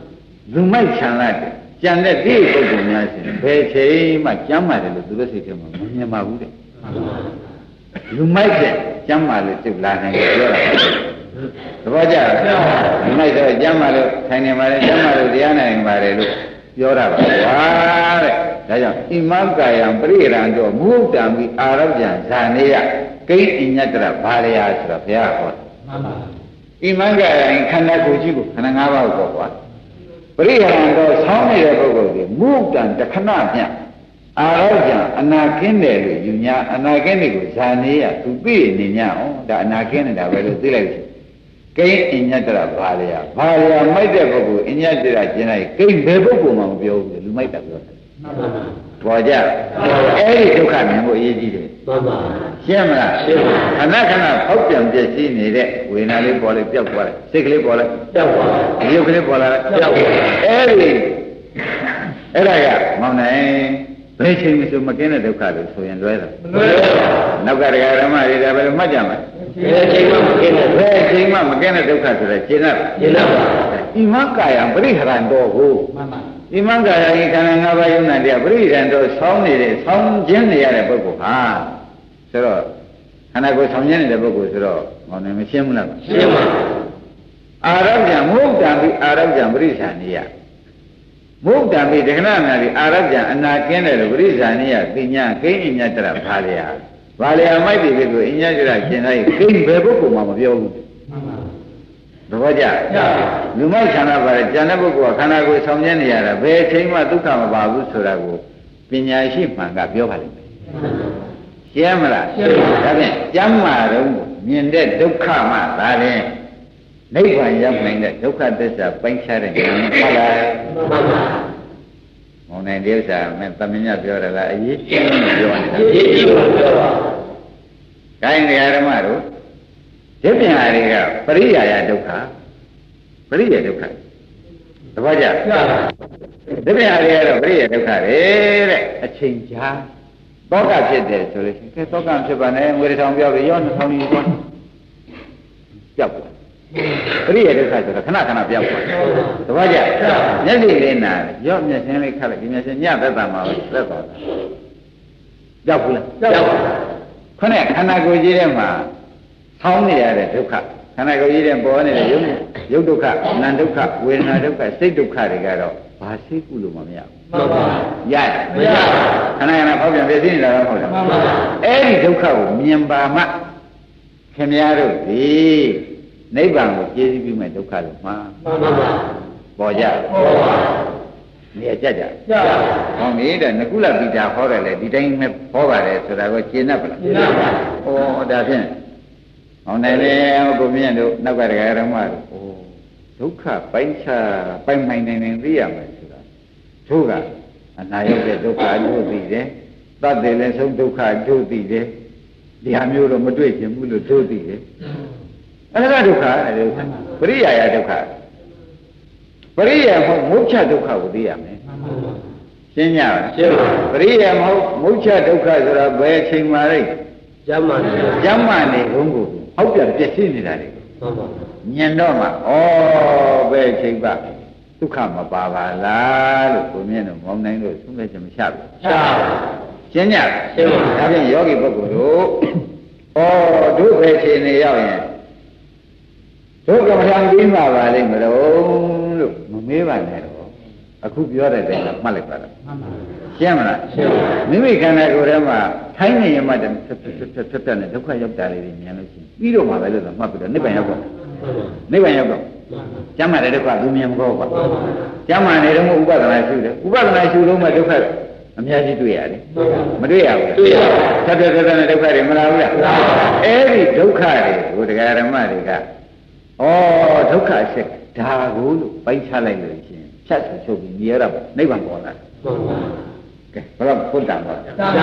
S2: လူမိုက်ဆန်လိုက်ကြံတဲ့ဒီပုဂ္ဂိုလ်များရှင်ဘယ်ချိန်မှကျမ်းမာတယ်လို့သူတို့စိတ်ထဲမှာမမြင်ပါဘူးတဲ့လူမိုက်တဲ့ကျမ်းမာလို့ပြုတ်လာနိုင်တယ်ပြောတာသဘောကျလားလူမိုက်တော့ကျမ်းမာလို့ထိုင်နေပါလေကျမ်းမာလို့တရားနိုင်ပါတယ်လို့ပြောတာပါကွာတဲ့ဒါကြောင့်ဣမံကာယံပရိရံတော့မုဒ္ဒံမိအာရဗျံဇာနေယကိဉ္အညတ္တရဘာလျာဆိုတော့ဘုရားဟောမှန်ပါဣမံကာယံခန္ဓာကိုယ်ကြီးကိုခန္ဓာ၅ပါးကိုပေါ့ကွာပရိယံတော့ဆောင်းနေတဲ့ပုဂ္ဂိုလ်ကြီးမုဒ္ဒံတခဏမြတ်အာရောကြအနာကင်းတယ်လို့ယူညာအနာကင်းတယ်ကိုဇာနေရသူသိနေ냐အောင်ဒါအနာကင်းနေတာပဲလို့သိလိုက်ကိဉ္အညတ္တရဘာလျာမိုက်တဲ့ပုဂ္ဂိုလ်အညတ္တရကျင်လိုက်ကိဉ္ဘယ်ပုဂ္ဂိုလ်မှမပြောဘူးလူမိုက်တာပြောတယ်ပေါ်ကြအဲ့ဒီဒုက္ခမြင်ဖို့အရေးကြီးတယ်မှန်ပါရှင်းမလားရှင်းပါခဏခဏဖောက်ပြန်ပြည့်စည်နေတဲ့ဝေဒနာလေးပေါ်လိုက်ပျောက်သွားတယ်စိတ်ကလေးပေါ်လိုက်ပျောက်သွားတယ်ရုပ်ကလေးပေါ်လာတယ်ပျောက်သွားတယ်အဲ့ဒါကမောင်နိုင်ဘယ်ချိန်မှမကင်းတဲ့ဒုက္ခလို့ဆိုရင်လွဲတာမလွဲပါဘူးနောက်ကတရားဓမ္မတွေဒါပဲလို့မှတ်ကြမှာဘယ်ချိန်မှမကင်းတဲ့ဒုက္ခဆိုတော့ရှင်းလားရှင်းပါပါဣမံကာယံပရိဟရံတော်ကိုမှန်ပါဣမံကာယဤခန္ဓာ၅ပါးယုံနာတရားပရိဟရံတော်ဆောင်းနေတဲ့ဆောင်းခြင်းနေရတဲ့ပုဂ္ဂိုလ်ဟာဆိုတော့ခန္ဓာကိုယ်ဆောင်းခြင်းနေတဲ့ပုဂ္ဂိုလ်ဆိုတော့ဟောနေမရှင်းဘူးလားရှင်းပါအာရဗျံမုဒ္ဒံပြီးအာရဗျံပရိစ္ဆာနိယမုဒ္ဒံပြီးဒက္ခဏနာပြီးအာရဗျံအနာကင်းတယ်လို့ပရိစ္ဆာနိယပညာကိဉ္အညတ္တရဘာလျာမိုက်တယ်ကိုအညတ္တရရှင်းလိုက်ကိဉ္ဘယ်ပုဂ္ဂိုလ်မှမပြောဘူးသဘောကျလူမိုက်ခန္ဓာပါတယ်ဉာဏ်တဲ့ပုဂ္ဂိုလ်ကခန္ဓာကိုယ်ဆောင်ကျင်းနေရတာဘယ်ချိန်မှဒုက္ခမပါဘူးဆိုတာကိုပညာရှိမှန်ကပြောပါလိမ့်မယ်ရှင်းမလားရှင်းပါဒါဖြင့်ကျမ်းမာတော့မြင်တဲ့ဒုက္ခမှသာတယ်နိဗ္ဗာန်ရောက်နိုင်တဲ့ဒုက္ခသစ္စာပိုင်းခြားတဲ့ဉာဏ်ဟုတ်လားမှန်ပါမောင်နိုင်ဒီဥစ္စာမဲ့သမညပြောရလားအရေးကြီးလို့ပြောနေတာအရေးကြီးလို့ပြောပါခိုင်းတရားဓမ္မတို့ဒီပညာတွေကပရိယာယဒုက္ခပရိယာဒုက္ခသဘောကျဒီပညာတွေကတော့ပရိယာဒုက္ခတွေတဲ့အချိန်ကြာတောကဖြစ်တယ်ဆိုလို့ရှိရင်တောကဖြစ်ပါနဲ့ငွေတစ်ထောင်ပြောပြီးရော2000ကြီးသွားပြောက်သွားပရိယာဒုက္ခဆိုတော့ခဏခဏပြောက်သွားသဘောကျမျက်စိလေးနာရောမျက်စင်းလေးခတ်လိုက်ဒီမျက်စင်းညသက်တာမှာသက်သွားတာပြောက်ဘူးလားပြောက်ပါခနဲ့ခန္ဓာကိုယ်ကြီးထဲမှာဆောင်းနေရတဲ့ဒုက္ခခန္ဓာကိုယ်ကြီးထဲပေါ်နေတဲ့ရုပ်ဒုက္ခနာမ်ဒုက္ခဝေဒနာဒုက္ခစိတ်ဒုက္ခတွေကတော့ဘာစိတ်ကုလို့မရဘူးမှန်ပါရတယ်မရခဏခဏပေါက်ပြန်ပြည့်စည်နေတာတော့ဟုတ်တယ်မှန်ပါအဲ့ဒီဒုက္ခကိုမြင်ပါမှခင်ဗျားတို့ဒီနိဗ္ဗာန်ကိုကျေးဇူးပြုမဲ့ဒုက္ခလို့မှာမှန်ပါပေါ်ကြပေါ်ပါနေကြကြကြဟောမေးတဲ့နကုလပိတာဟောတယ်လေဒီတိုင်းပဲဟောပါတယ်ဆိုတာကိုရှင်းတတ်ပါလားရှင်းပါပါဩဒါဖြင့်ဟောနိုင်လေကိုမြင့်တို့နောက်ကတရားဓမ္မတို့ဒုက္ခပိုင်းခြားပိုင်းနိုင်နေသိရမယ်ဆိုတာသူကအနာရောက်တဲ့ဒုက္ခအကျိုးသိတယ်တတ်တယ်လည်းဆုံးဒုက္ခအကျိုးသိတယ်ဒီဟာမျိုးတော့မတွေ့ချင်ဘူးလို့သိသိတယ်အဲ့ဒါဒုက္ခအဲ့ဒါပရိယာယဒုက္ခပရိယာမဟုတ်မုတ်ချဒုက္ခကိုသိရမယ်ရှင်းကြပါရှင်းပါပရိယာမဟုတ်မုတ်ချဒုက္ခဆိုတာဘယ်အချိန်မှလဲကျမ်းမာနေဘုံကိုဟောက်ပြန်ပြည့်စည်နေတာလေမှန်ပါညံတော့မှဩဘယ်အချိန်ပါဒုက္ခမပါပါလားလို့ကိုမြင့်တို့မောင်းနိုင်လို့သုံးမဲ့ချက်မချဘူးချပါရှင်းကြရှင်းပါဒါဖြင့်ယောဂီပုဂ္ဂိုလ်တို့ဩဒုက္ခအခြေအနေရောက်ရင်ဒုက္ခမထံပြီးမှပါလိမ့်မလို့မမေးပါနဲ့တော့အခုပြောတဲ့တိုင်ကမှတ်လိုက်ပါလားမှန်ပါရှင်းမလားရှင်းပါမိမိခန္ဓာကိုယ်ထဲမှာထိုင်းနေရမှတည်းဖြတ်နဲ့ဒုက္ခရောက်တာလေးတွေမြင်လို့ရှိရင်ပြီးတော့မှပဲလို့ဆိုမှတ်ပြီးတော့နိဗ္ဗာန်ရောက်တော့နိဗ္ဗာန်ရောက်တော့ကျမ်းမာတဲ့ဒုက္ခသူမြင်မကောပါကျမ်းမာနေတော့ဥပဒနာရှုတယ်ဥပဒနာရှုလို့မှဒုက္ခအများကြီးတွေ့ရတယ်မတွေ့ရဘူးတွေ့ရပါဘူးသက်နဲ့ဒုက္ခတွေမလာဘူးလားအဲ့ဒီဒုက္ခတွေကိုတရားဓမ္မတွေကဒုက္ခအချက်ဒါကိုလို့ပိုင်းခြားလိုက်လို့ရှိရင်ဖြတ်ချုပ်ပြီးမြည်ရတော့နိဗ္ဗာန်ပေါ်လာတယ်ကဲဘယ်တော့ဖွင့်တာပါ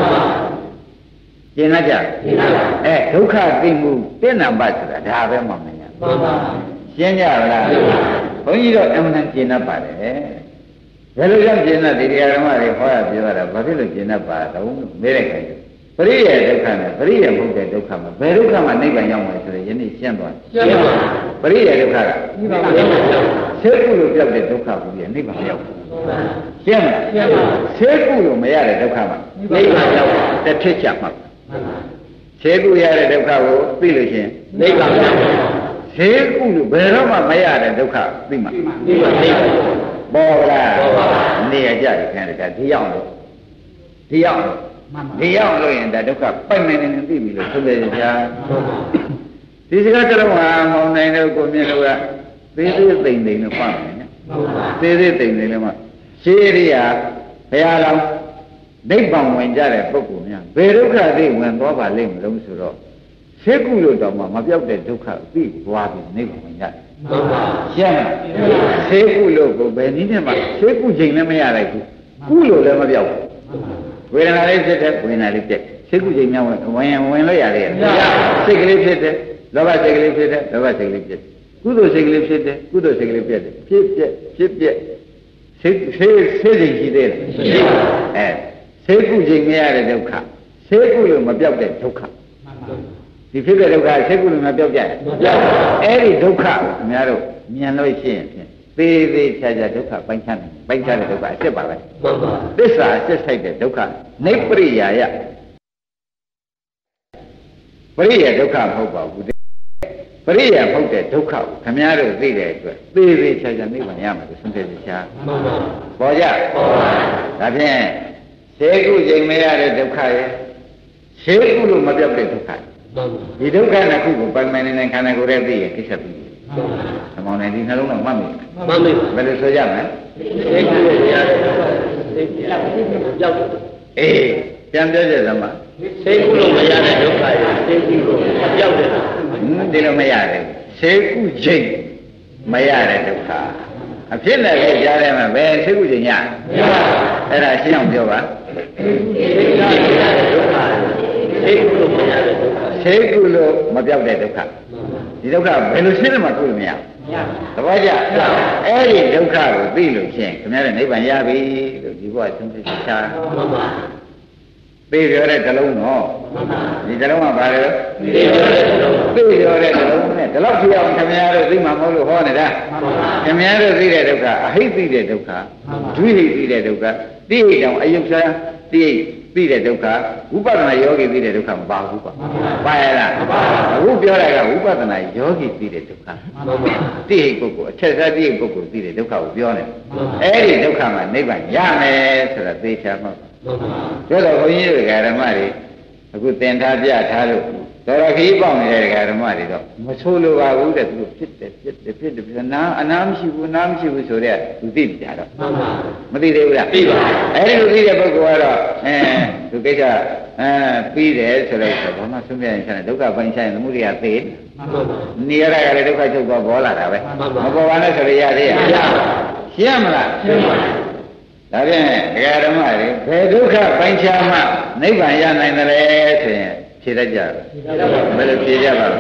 S2: ကျင်လာကြဒုက္ခသိမှုတဏ္ဍပတ်ဆိုတာဒါပဲမှမမြင်မှန်ပါရှင်းကြလားဘုန်းကြီးတို့အမှန်တန်ကျင်တတ်ပါတယ်ဘယ်လိုကြောင့်ကျင်တတ်ဒီတရားဓမ္မတွေဟောရပြောတာဘာဖြစ်လို့ကျင်တတ်ပါတော့မေးတဲ့ခိုင်ဘရိယေဒုက္ခနဲ့ပရိယေမဟုတ်တဲ့ဒုက္ခမှာဘယ်ဒုက္ခမှာနိဗ္ဗာန်ရောက်မှာဆိုရင်ယနေ့ရှင်းသွားတယ်ပရိယေဒုက္ခကနိဗ္ဗာန်ရောက်ဆေကုလို့ပြောက်တဲ့ဒုက္ခကိုပြနိဗ္ဗာန်ရောက်ရှင်းမလားဆေကုလို့မရတဲ့ဒုက္ခမှာနိဗ္ဗာန်ရောက်တစ်ဖြစ်ချမှာဆေကုရတဲ့ဒုက္ခကိုသိလို့ရှိရင်နိဗ္ဗာန်ရောက်ဆေကုလို့ဘယ်တော့မှမရတဲ့ဒုက္ခသိမှာနိဗ္ဗာန်ပေါ်လားနေရကြတယ်ခင်ဗျာဒီရောက်လို့ဒီရောက်လို့ရင်ဒါဒုက္ခပိုက်နေနေသိပြီလို့ဆိုတယ်ကြာဒီစကားကတော့မောင်နိုင်တော့ကိုမြင်လို့ကသေးသေးသိမ့်သိမ့်လို့ဖတ်မယ်နော်သေးသေးသိမ့်သိမ့်လို့မှရှင်းရိယာဘုရားတော်နိဗ္ဗာန်ဝင်ကြတဲ့ပုဂ္ဂိုလ်များဘယ်ဒုက္ခသိဝင်သွားပါလိမ့်မလို့ဆိုတော့ဆေကုလို့တော့မှမပြောက်တဲ့ဒုက္ခသိသွားပြီနိဗ္ဗာန်ဝင်ကြတယ်မှန်ပါရှင်းလားဆေကုလို့ကိုဘယ်နည်းနဲ့မှဆေကုချိန်လည်းမရလိုက်ဘူးကုလို့လည်းမပြောက်ဘူးဝေဒနာလေးဖြစ်တဲ့ဝေဒနာလေးပြက်စိတ်ကူချိန်များဝင်လို့ရတယ်စိတ်ကလေးဖြစ်တဲ့လောဘစိတ်ကလေးဖြစ်တဲ့လောဘစိတ်ကလေးပြက်ကုသိုလ်စိတ်ကလေးဖြစ်တဲ့ကုသိုလ်စိတ်ကလေးပြက်တယ်ဖြစ်ပြက်စိတ်ချိန်ရှိသေးတယ်စိတ်ကူချိန်မရတဲ့ဒုက္ခစိတ်ကူလို့မပြောက်တဲ့ဒုက္ခဒီဖြစ်တဲ့ဒုက္ခစိတ်ကူလို့မပြောက်ကြဘူးအဲ့ဒီဒုက္ခကိုခင်ဗျားတို့မြင်လို့ရှိရင်သေးသေးချာချာဒုက္ခပိုင်းခြားတဲ့ဒုက္ခအစစ်ပါပဲသစ္စာအစစ်ဆိုင်တဲ့ဒုက္ခနိပရိယာယပရိယာဒုက္ခမဟုတ်ပါဘူးပရိယာမဟုတ်တဲ့ဒုက္ခကိုခင်ဗျားတို့သိတဲ့အတွက်သေးသေးချာချာနိဗ္ဗာန်ရမယ်လို့ဆုံးဖြတ်ချာပေါ်ကြဒါဖြင့်ရှေကုချိန်မရတဲ့ဒုက္ခရဲ့ရှေကုလို့မပြောက်တဲ့ဒုက္ခဒီဒုက္ခနှစ်ခုကိုပိုင်ပိုင်နေခန္ဓာကိုယ်ရဲ့သိရင်ကိစ္စပြီးသမောင်းနေဒီနှလုံးတော့မှတ်မိဘယ်လိုဆိုကြမလဲသိကုလို့ရတယ်သိပြောက်အေးပြန်ပြောကြသမားသိကုလို့မရတဲ့ဒုက္ခရသိကုလို့ပြောက်တယ်ဒီလိုမရတယ်သိကုချိန်မရတဲ့ဒုက္ခအဖြစ်နဲ့ကြကြားတယ်မှာဘယ်သိကုချိန်ရအဲ့ဒါရှင်းအောင်ပြောပါသိကုလို့မရတဲ့ဒုက္ခသိကုလို့မပြောက်တဲ့ဒုက္ခဒီဒုက္ခဘယ်လိုရှင်းလို့မှကုလို့မရဘူးသဘောကျအဲ့ဒီဒုက္ခကိုသိလို့ရှင်းခင်ဗျားတဲ့နိဗ္ဗာန်ရပြီလို့ဒီဘဝသုံးသိချာသိပြောတဲ့ဇလုံးတော့ဒီဇလုံးကဘာလဲသိပြောတဲ့ဇလုံးနဲ့ဒီလောက်ကြည့်အောင်ခင်ဗျားတို့သိမှာမဟုတ်လို့ဟောနေတာခင်ဗျားတို့သိတဲ့ဒုက္ခအဟိသိတဲ့ဒုက္ခဒွိဟိသိတဲ့ဒုက္ခသိတောင်အယုတ်ဆာသိသိတဲ့ဒုက္ခဝိပဿနာယောဂီသိတဲ့ဒုက္ခမပါဘူးကွာပါရလားအခုပြောတာကဝိပဿနာယောဂီသိတဲ့ဒုက္ခသိဟိပုဂ္ဂိုလ်အထက်စားသိဟိပုဂ္ဂိုလ်သိတဲ့ဒုက္ခကိုပြောနေအဲ့ဒီဒုက္ခမှာနိဗ္ဗာန်ရမယ်ဆိုတာသိချာမှပြောတော့ဘုန်းကြီးတွေကဓမ္မတွေအခုသင်ထားပြထားလို့တော်တော်ခီးပေါက်နေတဲ့ဓမ္မတွေတော့မဆိုးလိုပါဘူးတဲ့သူဖြစ်တယ်နာအနာမရှိဘူးဆိုတဲ့သူသိကြတော့မသိသေးဘူးလားသိပါအဲ့ဒီလိုသိတဲ့ပုဂ္ဂိုလ်ကတော့သူကိစ္စပြီးတယ်ဆိုတော့ဘာမှဆုံးဖြတ်ရင်ဆန်းဒုက္ခပိုင်းဆိုင်သမုဒိယသိနေရတာကလည်းဒုက္ခချုပ်သွားပေါ်လာတာပဲမပေါ်ပါနဲ့ဆိုရရသေးရရှင်းမလားရှင်းပါဒါဖြင့်ဓမ္မတွေဘယ်ဒုက္ခပိုင်းခြားမှနိဗ္ဗာန်ရနိုင်တယ်လဲဆိုရင်ဖြေတတ်ကြတယ်ဘယ်လိုဖြေကြပါလဲ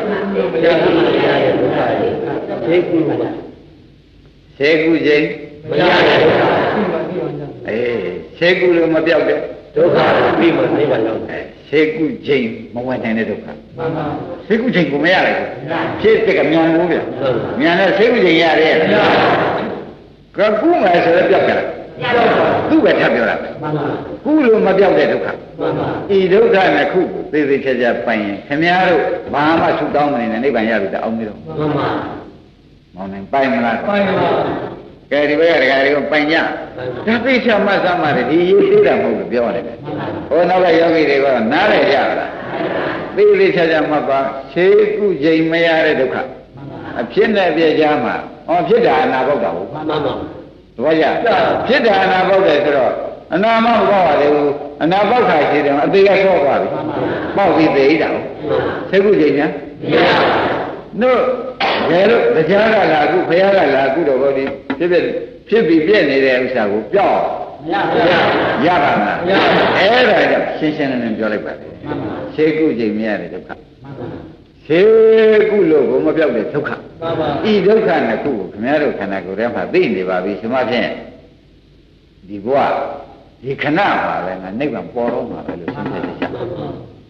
S2: ရှေကုချိန်မရတဲ့ဒုက္ခရှေကုလို့မပြောက်တဲ့ဒုက္ခပြီးမှနိဗ္ဗာန်ရောက်တယ်ရှေကုချိန်မဝင်နိုင်တဲ့ဒုက္ခမှန်ပါရှေကုချိန်ကိုမရလိုက်ဘူးဖြည့်တဲ့ကမြန်ဘူးဗျမြန်တဲ့ရှေကုချိန်ရတယ်ကကုမယ်ဆိုတော့ပြောက်ကြတယ်သူ့ပဲထပ်ပြောတာကုလို့မပြောက်တဲ့ဒုက္ခဤဒုက္ခနှစ်ခုကိုသေသေးချာချာပိုင်ရင်ခင်ဗျားတို့ဘာမှဆုတောင်းမနေနဲ့နိဗ္ဗာန်ရပြီတအောင်ပြီးတော့မှန်ပါမောင်နိုင်ပိုင်မလားပိုင်ပါကဲဒီဘက်ကဒကာတွေကပိုင်ကြဒါသိချမှတ်စမ်းပါတယ်ဒီရေးသေးတာမဟုတ်လို့ပြောနေတယ်ဟိုနောက်ကယောဂီတွေကနားလည်ကြလားသေသေးချာချာမှတ်ပါခြေကုချိန်မရတဲ့ဒုက္ခအဖြစ်နဲ့ပြကြမှာဖြစ်တာအနာဘောက်တာဟုတ်မှန်ပါဘာကြဖြစ်တာအနာပေါက်တယ်ဆိုတော့အနာမပေါက်ပါလေဘူးအနာပေါက်ခါရှိတယ်အသေးကဆော့သွားပြီပေါက်ပြီးသေးတာသိခုချိန်ညာတို့ဘယ်လိုတရားကလာခုဘုရားကလာခုတော့ဘောဒီဖြစ်ပြီးပြည့်နေတဲ့ဥစ္စာကိုပြောက်ရပါမလားအဲ့ဒါကြောင့်ရှင်းရှင်းလင်းလင်းပြောလိုက်ပါတယ်သိခုချိန်မရတဲ့ဒုက္ခသေကုလို့ကိုမပြောက်တဲ့ဒုက္ခဤဒုက္ခနှစ်ခုကိုခင်ဗျားတို့ခန္ဓာကိုယ်ထဲမှာသိနေပါပြီဆိုမှဖြင့်ဒီဘဝဒီခဏမှာပဲငါနိဗ္ဗာန်ပေါ်တော့မှာပဲလို့ဆုံးဖြတ်ကြ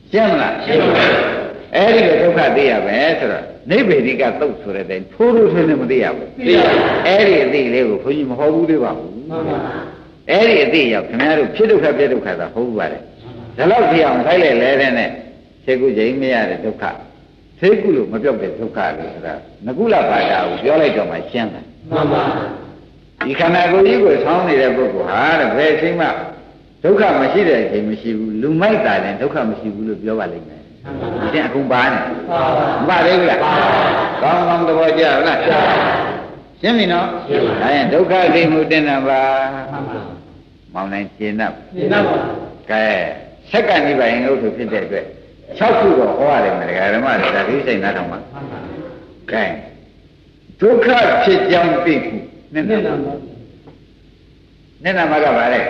S2: ရှင်းမလားရှင်းပါဘူးအဲ့ဒီလိုဒုက္ခသိရမယ်ဆိုတော့နိဗ္ဗေဒိကသုတ်ဆိုတဲ့တိုင်ထိုးထိုးထွင်းထွင်းမသိရဘူးသိရအဲ့ဒီအသိလေးကိုဘုန်းကြီးမဟောဘူးသေးပါဘူးမှန်ပါအဲ့ဒီအသိရောက်ခင်ဗျားတို့ဖြစ်ဒုက္ခပြဒုက္ခသာဟုတ်ပါတယ်ဒါတော့ဖြစ်အောင်ထိုက်လိုက်လဲတဲ့နဲ့သေကုချိန်မရတဲ့ဒုက္ခသေကုလို့မပြောက်တဲ့ဒုက္ခလို့ဆိုတာငကုလဘာသာကိုပြောလိုက်တော့မှရှင်းတယ်မှန်ပါဒီခန္ဓာကိုယ်ကြီးကိုဆောင်းနေတဲ့ပုဂ္ဂိုလ်ဟာတဲ့ဘယ်အချိန်မှဒုက္ခမရှိတဲ့အချိန်မရှိဘူးလူမိုက်တာလည်းဒုက္ခမရှိဘူးလို့ပြောပါလိမ့်မယ်ဒီတဲ့အကုန်ပါနေမပါသေးဘူးလားကောင်းကောင်းသဘောကျလားရှင်းပြီနော်အဲဒုက္ခသိမှုတင်တာပါမောင်နိုင်ရှင်းတော့ကဲဆက်ကနိဗ္ဗာန်လို့ဆိုဖြစ်တဲ့အတွက်6ခုတော့ဟောရတယ်မတရားဓမ္မတွေဒါဒီစိတ်နားထောင်ပါကဲဒုက္ခဖြစ်ကြောင်းသိမှုနဲ့နာမကပါလေ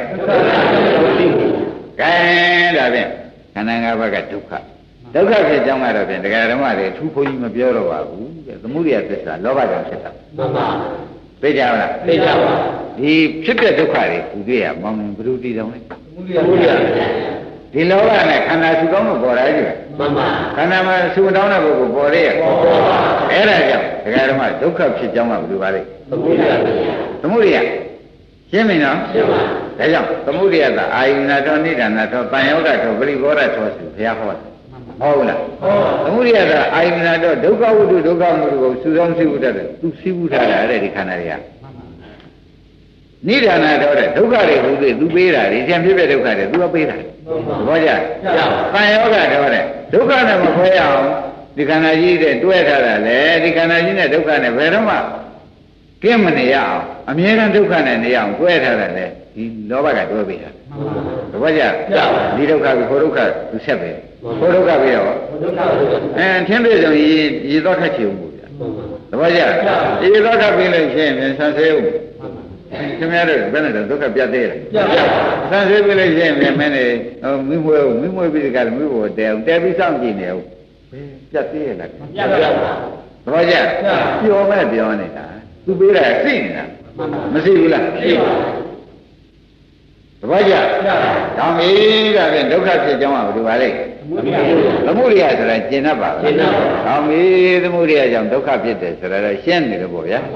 S2: ကဲဒါဖြင့်ခန္ဓာ၅ပါးကဒုက္ခဖြစ်ကြောင်းကတော့ဖြင့်တရားဓမ္မတွေအထူးဘုန်းကြီးမပြောတော့ပါဘူးတဲ့သမုဒိယသစ္စာလောဘကြောင့်ဖြစ်တာမှန်ပါသိကြပါလားသိကြပါဒီဖြစ်တဲ့ဒုက္ခတွေသူတွေ့ရမောင်းနေဘုရုတိတောင်းလေသမုဒိယဒီလောဘနဲ့ခန္ဓာစုကောင်းလို့ပေါ်လာကြတယ်မှန်ပါခန္ဓာမှာစုတောင်းတဲ့ပုဂ္ဂိုလ်ပေါ်ရရဲ့ပေါ်ပါအဲ့ဒါကြောင့်တရားဓမ္မဒုက္ခဖြစ်ကြောင်းကဘယ်လိုပါလဲသမုဒိယရှင်းပြီနော်ရှင်းပါဒါကြောင့်သမုဒိယကအာယုနာထောနိဒာနာထောတန်ယောဂထောပရိဘောဓထောဆိုဘုရားဟောတယ်ဟုတ်လားသမုဒိယကအာယုနာထောဒုက္ခဝတ္ထုဒုက္ခမှုကိုစုဆောင်သိဖို့တတ်တယ်သူသိဖို့ထားတာအဲ့ဒီခန္ဓာတွေကနိဒာနာထောတဲ့ဒုက္ခတွေဟုတ်သေးသူပေးတာဒီကျန်ဖြစ်တဲ့ဒုက္ခတွေသူကပေးတာသဘောကျတန်ယောဂထောတဲ့ဒုက္ခနဲ့မခွဲရအောင်ဒီခန္ဓာကြီးတဲ့တွဲထားတာလေဒီခန္ဓာကြီးနဲ့ဒုက္ခနဲ့ဘယ်တော့မှကင်းမနေရအောင်အမြဲတမ်းဒုက္ခနဲ့နေရအောင်တွဲထားတာလေဒီလောဘကတွဲပေးတာသဘောကျဒီဒုက္ခကိုခိုးဒုက္ခသူဆက်ပဲခိုးဒုက္ခပြီးတော့ထင်းပြဆုံးရေသောထက်ချေဦးဘူးဗျာသဘောကျရေသောထပြီးလို့ရှိရင်ပြန်ဆန်းဆဲဦးခင်ဗျားတို့ဘယ်နဲ့တော့ဒုက္ခပြတ်သေးလားဆန်းဆဲပြီးလို့ရှိရင်ပြန်မင်းနေမိမွေးပြီးကြတယ်မိဘတဲအောင်တဲပြီးစောင့်ကြည့်နေဦးပြတ်သေးရလားပြတ်ပါဘူးသဘောကျပြောမဲ့ပြောနေတာသူပေးတာသိနေတာမရှိဘူးလားသိပါဘူးသဘောကျတောင်းပြီဒါဖြင့်ဒုက္ခဖြစ်ကြောင်းကဘယ်လိုပါလဲသမုဒိယဆိုတာကျင်တတ်ပါဘူးတောင်းပြီသမုဒိယကြောင့်ဒုက္ခဖြစ်တယ်ဆိုတာတော့ရှင်းနေတယ်ပေါ့ဗျာ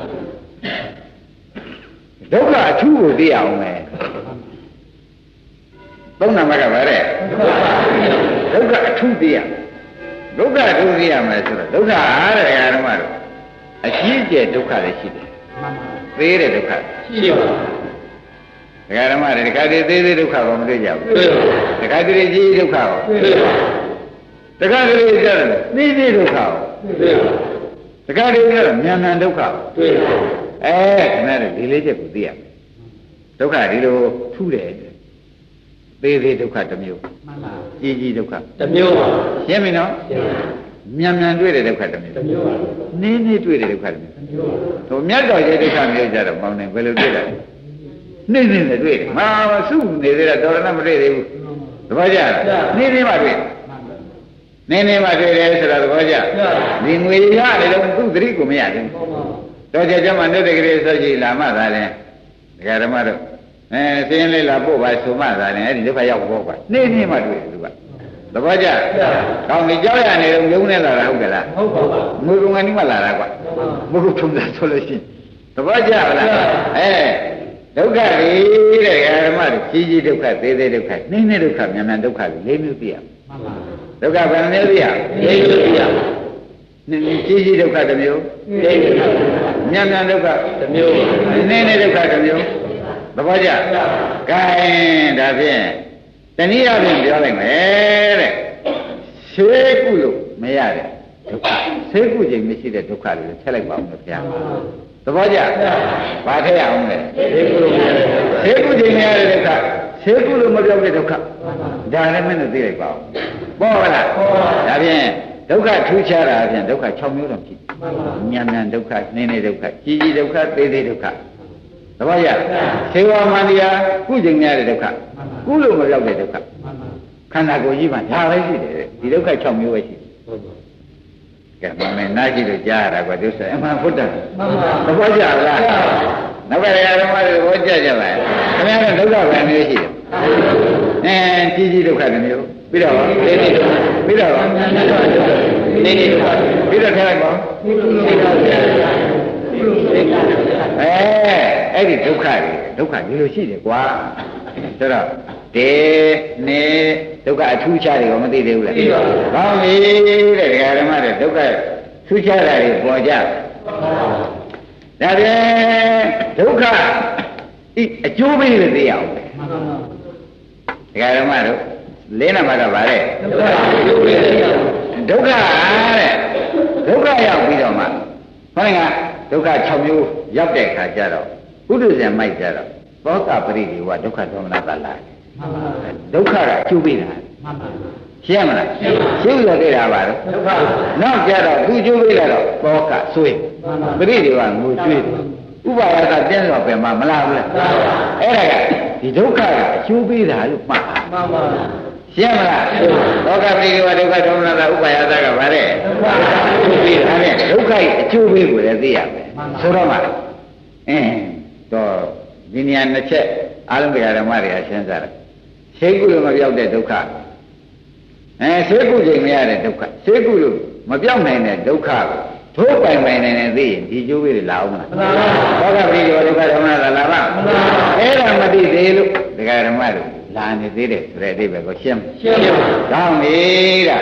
S2: ဒုက္ခအထူးကိုသိအောင်မယ်သုံးနာမကပါတဲ့ဒုက္ခအထူးသိရဒုက္ခအထူးသိရမယ်ဆိုတော့ဒုက္ခအားတဲ့ဓမ္မတို့အကြီးကျယ်ဒုက္ခလည်းရှိတယ်သေးတဲ့ဒုက္ခရှိပါဘူးဒကာဓမ္မတွေဒကာတွေသေးသေးဒုက္ခကိုမတွေ့ကြဘူးဒကာတွေကြီးဒုက္ခကိုဒကာတွေကြတယ်သေးသေးဒုက္ခကိုဒကာတွေကြတယ်မြန်မြန်ဒုက္ခကိုခဏနဲ့ဒီလေးချက်ကိုသိရမယ်ဒုက္ခဒီလိုထူးတယ်သေးသေးဒုက္ခတစ်မျိုးမှန်ပါကြီးဒုက္ခတစ်မျိုးပါရှင်းပြီနော်မြန်မြန်တွေ့တဲ့ဒုက္ခတစ်မျိုးနင်းနေတွေ့တဲ့ဒုက္ခတစ်မျိုးဟိုမြတ်တော်ရဲ့ဒုက္ခမျိုးကြတော့ပေါင်းနေဘယ်လိုတွေ့တာလဲနေနေနဲ့တွေ့တယ်မာစုနေသေးတာတော်ရဏမတွေ့သေးဘူးသဘောကျလားနေနေမှတွေ့နေနေမှတွေ့တယ်ဆိုတာသဘောကျဒီငွေရနေတော့သူ့သတိကိုမရဘူးတော့ကြမှာနေတကလေးဆိုကြည်လာမှသာလဲဒကာဓမ္မတို့စင်းလေးလာပို့ပါဆိုမှသာလဲအဲ့ဒီဒုက္ခရောက်ဖို့ပါနေနေမှတွေ့တယ်သူကသဘောကျကောင်းပြီကြောက်ရနေတော့ငုံနေလာတာဟုတ်ကလားဟုတ်ပါဘူးငွေကုန်ကနေမှလာတာကွာမဟုတ်ထုံးတာဆိုလို့ရှိရင်သဘောကျလားဒုက္ခတွေတဲ့ဓမ္မတွေကြီးဒုက္ခသေးသေးဒုက္ခနှင်းနှင်းဒုက္ခမြန်မြန်ဒုက္ခ၄မျိုးသိရမှန်ပါဒုက္ခဘယ်နှမျိုးသိရ၄မျိုးသိရနှင်းကြီးဒုက္ခတစ်မျိုးမြန်မြန်ဒုက္ခတစ်မျိုးနှင်းနှင်းဒုက္ခတစ်မျိုးသဘောကျကဲဒါဖြင့်တနည်းအားဖြင့်ပြောလိုက်မယ်တဲ့ဆေးကုလို့မရတဲ့ဒုက္ခဆေးကုခြင်းမရှိတဲ့ဒုက္ခတွေထည့်လိုက်ပါဦးမယ်ဗျာသဘောကျဘာထည့်အောင်လဲဆေးကုခြင်းမရတဲ့ဒုက္ခဆေးကုလို့မပြောတဲ့ဒုက္ခဒါလည်းမင်းတို့သိလိုက်ပါဦးပေါ့လားဒါဖြင့်ဒုက္ခထူးခြားတာဖြင့်ဒုက္ခ6မျိုးတော့ဖြစ်ညံညံဒုက္ခနှင်းနေဒုက္ခကြီးဒုက္ခသေးသေးဒုက္ခသဘောကျဆေဝါမန္တရားကုခြင်းမရတဲ့ဒုက္ခကုလို့မပြောတဲ့ဒုက္ခခန္ဓာကိုယ်ကြီးမှာဒါပဲရှိတယ်ဒီဒုက္ခ6မျိုးပဲရှိတယ်ကဲမမေနာကြည့်လို့ကြားရတာကွာသူဆိုအမှန်ဟုတ်တယ်သဘောကျလားနောက်ကဓမ္မတွေသဘောကျကြပါခင်ဗျားတို့ဒုက္ခပဲမျိုးရှိတယ်ကြီးဒုက္ခတစ်မျိုးပြီးတော့လေးဒုက္ခပြီးတော့ပြီးတော့ထဲလိုက်ပါအဲ့ဒီဒုက္ခဒီလိုရှိတယ်ကွာဆိုတော့ဒီနေ့ဒုက္ခအထူးခြားတွေကိုမသိသေးဘူးလားကောင်းပြီတဲ့ဒကာဓမ္မတွေဒုက္ခထူးခြားတာတွေပေါ်ကြဒါပြန်ဒုက္ခအကျိုးပေးလို့သိရအောင်ဒကာဓမ္မတို့လေးနံပါတ်ကဗါတဲ့ဒုက္ခတဲ့ဒုက္ခရောက်ပြီးတော့မှဟောငါဒုက္ခ6မျိုးရောက်တဲ့ခါကျတော့ပုထုဇဉ်မိုက်ကြတော့သောကပရိဒီဝဒုက္ခဒေါမနတလာဒုက္ခကအကျိုးပေးတာရှင်းမလားရှင်းလို့တွေ့တာပါတော့ဒုက္ခနောက်ကြတော့သူကျိုးပေးလာတော့သောကဆွေးပရိဒီဝငိုကျွေးဥပါယကတင်းတော့ပဲမလားဘူးလားအဲ့ဒါကဒီဒုက္ခကအကျိုးပေးတာလို့မှတ်ပါရှင်းမလားသောကပရိဒီဝဒုက္ခဒေါမနတဥပါယကကဗါတဲ့ဒုက္ခပေးတာနဲ့ဒုက္ခရဲ့အကျိုးပေးကိုလည်းသိရမယ်ဆိုတော့မှတော့ဒီနေရာနှစ်ချက်အားလုံးတရားဓမ္မတွေကရှင်းစားတယ်ရှင်းကုလို့မပြောက်တဲ့ဒုက္ခရှင်းကုချိန်မရတဲ့ဒုက္ခရှင်းကုလို့မပြောက်နိုင်တဲ့ဒုက္ခကိုထိုးပိုင်ပိုင်နိုင်နေသိရင်ဒီကျိုးလေးလာအောင်မလားသောကပရိယောဒုက္ခဓမ္မလာလာပါအဲ့ဒါမသိသေးလို့တရားဓမ္မတွေလာနေသေးတယ်ဆိုတဲ့အဓိပ္ပာယ်ကိုရှင်းကောင်းပြီတဲ့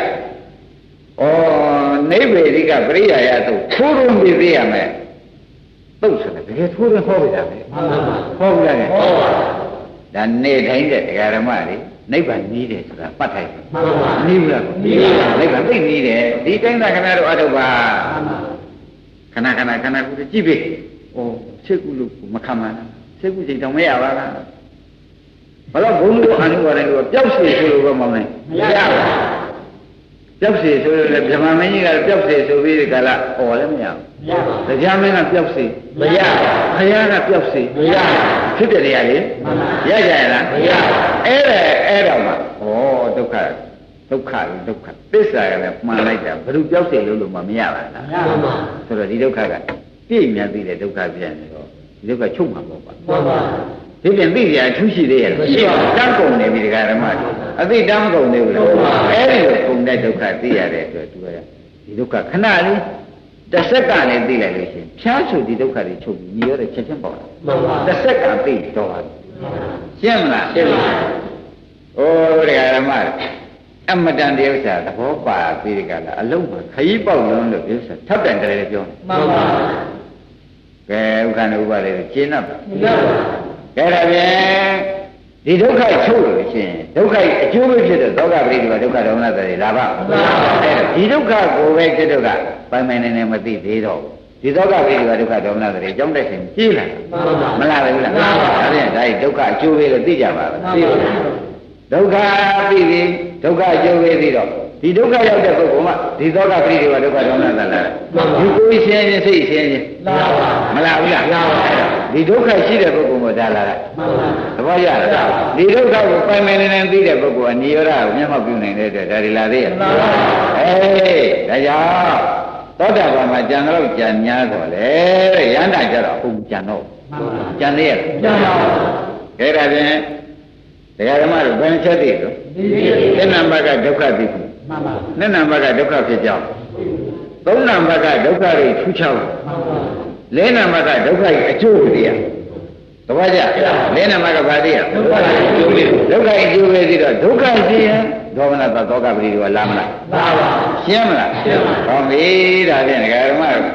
S2: နိဗ္ဗေဒိကပရိယာယသုထိုးရုံပြီးသိရမယ်သုတ်ဆိုတယ်တကယ်ထိုးရင်ဟောပြတာပဲဟောပြရတယ်ဒါနေတိုင်းတဲ့တရားဓမ္မတွေနိဗ္ဗာန်ကြီးတယ်ဆိုတာပတ်ထိုက်တယ်နီးဘူးလားနီးပါနိဗ္ဗာန်သိနီးတယ်ဒီတိုင်းသာခင်ဗျားတို့အထုတ်ပါခဏကူကြည့်ပြီစိတ်ကူလို့မခံပါနဲ့စိတ်ကူချိန်တော့မရပါလားဘာလို့ဘုန်းကြီးတို့အာနုဘော်တယ်လို့ပျောက်စီဆိုလို့ပဲမနိုင်မရပါဘူးပျောက်စီဆိုလို့လည်းဗြဟ္မာမင်းကြီးကပျောက်စီဆိုပြီးဒီကလာလည်းမရဘူးတရားမင်းကပျောက်စီမရဘုရားကပျောက်စီမရဖြစ်တဲ့နေရာလေရကြရလားမရအဲ့တော့မှဒုက္ခသစ္စာကလည်းမှန်လိုက်တာဘယ်သူပျောက်စီလို့မရပါလားမရပါဘူးဆိုတော့ဒီဒုက္ခကပြည့်မြတ်သေးတဲ့ဒုက္ခပြန်နေတော့ဒီဒုက္ခချုပ်မှာပေါ့ပါမှန်ပါဒီပြန်သိကြအထူးရှိသေးရဲ့မရှိပါဘူးတန်းကုန်နေပြီဒကာဓမ္မတို့အသိတန်းကုန်နေဘူးလားအဲ့ဒီလိုကုန်တဲ့ဒုက္ခသိရတဲ့အတွက်သူကဒီဒုက္ခခဏလေးတစ်စက္ကန့်နဲ့သိလိုက်လို့ရှိရင်ဖြားဆိုဒီဒုက္ခတွေချုပ်ပြီးညီရတဲ့ချက်ချင်းပေါ့မှန်ပါတစ်စက္ကန့်သိတော့ပါရှင်းမလားရှင်းပါဒကာဓမ္မအမတန်တည်းဥစ္စာသဘောပါပြီးဒီကလာအလုံးမှာခရီးပေါက်လုံးလို့ပြောဆိုထပ်တန်တယ်လည်းပြောမှန်ပါကဲဥက္ကဏဥပဒေကျင့်납ပါကဲဒါဖြင့်ဒီဒုက္ခချုပ်လို့ရှိရင်ဒုက္ခအကျိုးပဲဖြစ်တဲ့သောကပရိဒီဝဒုက္ခဒေါမနတတွေလာပါဒီဒုက္ခကိုပဲจิตဒုက္ခပိုင်ပိုင်နေနေမသိသေးတော့ဒီသောကပရိဒီဝဒုက္ခဒေါမနတတွေအကြောင်းတက်ရှင်ကြည့်လာမလားဘူးလားဒါဖြင့်ဒါဒုက္ခအကျိုးပဲလို့သိကြပါလားသိပါဘူးဒုက္ခသိပြီဒုက္ခအကျိုးပဲသိတော့ဒီဒုက္ခရောက်တဲ့ပုဂ္ဂိုလ်မှဒီသောကပရိဒီဝဒုက္ခဒေါမနတလာဒီကိုယ်ရှင်းခြင်းစိတ်ရှင်းခြင်းမလားဘူးလားဒီဒုက္ခရှိတဲ့ပုဂ္ဂိုလ်ကိုဒါလာတာသဘောရလားဒီဒုက္ခကိုပိုင်ပိုင်နေသိတဲ့ပုဂ္ဂိုလ်ကနိရောဓကိုမျက်မှောက်ပြုနိုင်တဲ့အတွက်ဒါတွေလာသေးရဲ့ဒါကြောင့်သောတာပန်မှာကြံတော့ကြံများတော့လေရဟန္တာကြတော့ဟုတ်ကြံတော့ကြံသေးရဲ့ကြံပါခဲဒါဖြင့်တရားဓမ္မတို့ဘယ်နှချက်သိလို့တစ်နံပါတ်ကဒုက္ခသိဘူးမှန်ပါနှစ်နံပါတ်ကဒုက္ခဖြစ်ကြောင်းသုံးနံပါတ်ကဒုက္ခတွေထူးခြားမှန်ပါလေးနံပါတ်ကဒုက္ခရဲ့အကျိုးတရားသဘောကျလေးနံပါတ်ကဘာတရားဒုက္ခရဲ့အကျိုးပဲဒုက္ခရဲ့အကျိုးပဲသိတော့ဒုက္ခရှိရင်ဒေါမနတသောကပရိဒီဝလာမလားလာပါရှင်းမလားရှင်းပါဟောပြီဒါဖြင့်ဒကာဓမ္မတို့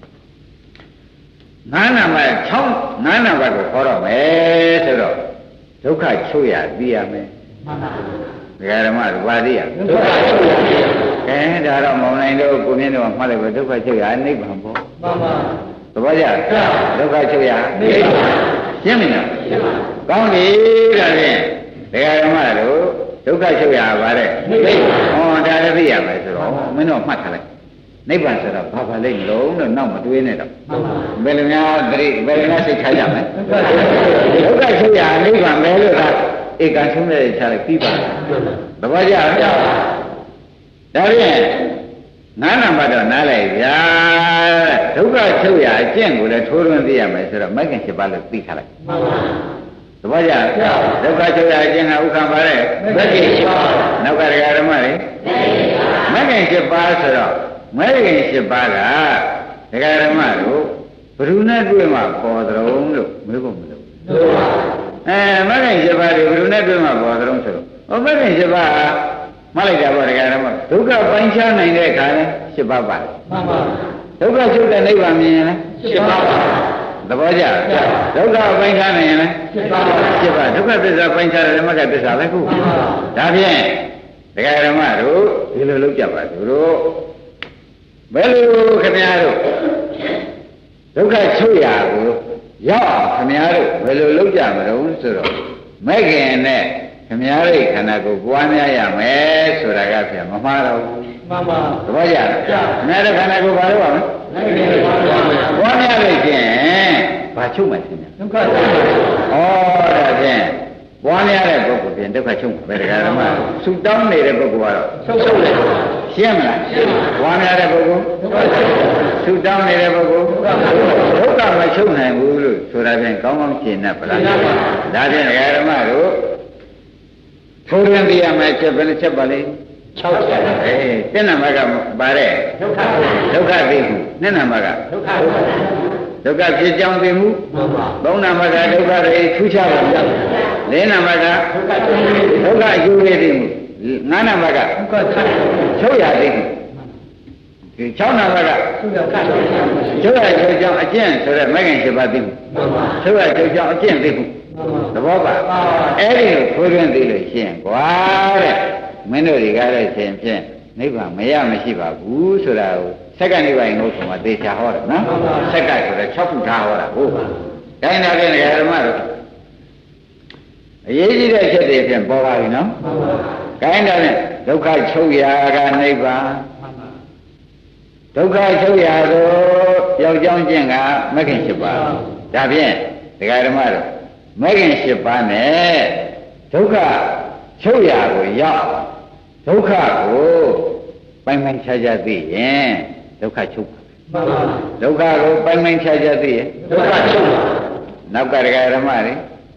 S2: 9နံပါတ်9နံပါတ်ကိုခေါ်တော့မယ်ဆိုတော့ဒုက္ခချုပ်ရသိရမယ်မှန်ပါဒကာဓမ္မတို့ဘာသိရဒုက္ခချုပ်ရဒါတော့မောင်နိုင်တို့ကိုမြင့်တို့မှတ်လိုက်ပဲဒုက္ခချုပ်ရနိဗ္ဗာန်ပေါ့မှန်ပါသဘောကျဒုက္ခချုပ်ရနိဗ္ဗာန်ရှင်းမလားရှင်းပါကောင်းပြီဒါဖြင့်ဒကာဓမ္မတို့ဒုက္ခချုပ်ရပါတဲ့နိဗ္ဗာန်ဒါလည်းသိရမယ်ဆိုတော့မင်းတို့မှတ်ထားလိုက်နိဗ္ဗာန်ဆိုတော့ဘာလိမ့်လုံးလို့နောက်မတွေးနဲ့တော့ဘယ်လိုများသတိဘယ်လိုများစိတ်ထားကြမလဲဒုက္ခချုပ်ရနိဗ္ဗာန်ပဲလို့ကဧကံဆုံးတဲ့ခြားလိုက်ပြီးပါသဘောကျလားဒါဖြင့်9နံပါတ်တော့နားလိုက်ဗျာဒုက္ခချုပ်ရအကျင့်ကိုလည်းထိုးထွင်းသိရမယ်ဆိုတော့မဂ္ဂင်7ပါးလို့သိထားလိုက်မှန်ပါသဘောကျဒုက္ခချုပ်ရအကျင့်ကဥက္ကံပါတဲ့မဂ္ဂင်7ပါးနောက်ကဓမ္မတွေ mấy cái chip ba rồi mấy cái chip ba là cái đó mà rồi bự nát đuôi mà bỏ rồi luôn mấy con rồi mấy cái chip ba thì bự nát đuôi mà bỏ rồi rồi mấy cái chip ba mà lại ra bỏ cái đó mà đâu có bánh tráng này để khai chip ba đâu có chút cái này bằng gì này chip ba đó bao giờ đâu có bánh tráng này này chip ba đâu có bây giờ bánh tráng này mà cái bây giờ phải không đã biết cái đó mà rồi thì lúc chập à rồi bây giờ cái này rồi đâu có chui à rồi ya cái này rồi bây giờ lúc chập mà rồi rồi mấy cái này cái này rồi cái này có quan hệ à mấy số ra cái gì mà mà đâu đó bao giờ này là cái này có bao nhiêu à quan hệ rồi chứ bao nhiêu mà đó chứ quan hệ là có cái gì đâu có chung bây giờ cái mà sụt down này là có cái gì xem là quan hệ là có sụt down này là có đâu có mà chung này vui rồi số ra cái công công chuyện là phải đã thế cái mà rồi thôi đi à mà chấp vào thế nào mà cái bà đấy đâu có gì nên nào mà cái đâu có gì trong gì mu bóng nào mà cái đâu có gì thu chào đến nào mà cái đâu có yêu gì mu ngã nào mà cái số nhà gì cháu nào mà cái số là số trong ở trên số là mấy cái số ba gì số là số trong ở trên gì đó bảo bà ấy thì thôi đi rồi xem quá đấy mấy nơi thì cái đấy xem nếu mà mấy em mới chỉ bảo cú số là sách cái này vậy ngồi mà để trả họ đó sách cái số là chóc phụ thao đó cái nào cái này mà rồi ấy gì đấy chết để xem bao nhiêu nó cái này đâu có sâu già cái này bà đâu có sâu già rồi giao trong chuyện cả mấy cái gì bà đã biết cái này mà rồi mấy cái gì bà này đâu có sâu già của giao đâu có của bánh bánh cha cha đi đâu có chúc đâu có của bánh bánh cha cha đi đâu có chúc nào cái này mà đấy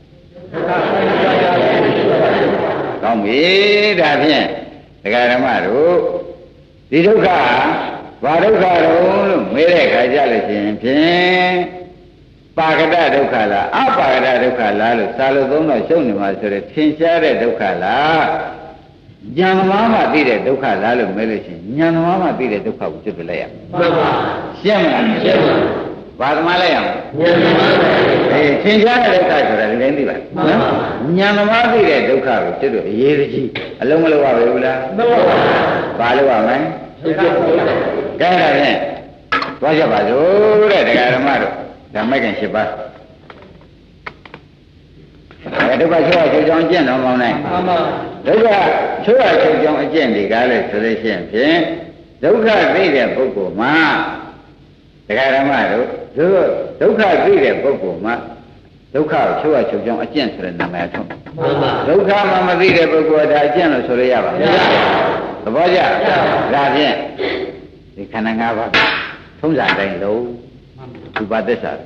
S2: không biết ra thế cái này mà rồi đi đâu cả và đâu cả rồi mấy cái ra là chuyện ba cái đâu cả là ba cái đâu cả là rồi sao rồi tôi nói xong mà rồi thiên xa đấy đâu cả là nhà nó mà đi đấy đâu cả là rồi mấy cái nhà nó mà đi đấy đâu cả cũng chưa lấy à xem và mà lấy à thiên xa đấy đâu cả rồi lên đi vậy nhà nó mà đi đấy đâu cả cũng chưa được gì gì lông lâu vào vậy là ba lâu vào mấy cái này bao giờ bà rồi đấy cái mà rồi làm mấy cái gì ba cái đó là số trong chuyện đó mà này đó là số trong chuyện thì cái này số đấy chuyện thế đâu có gì để bố của mà cái đó mà rồi đâu có gì để bố của mà đâu có số trong chuyện số đấy nằm ở trong đâu có mà gì để bố của đại chuyện là số đấy à bà bao giờ ra chuyện thì khả năng ngã vào không giải thành đâu tu ba thế sao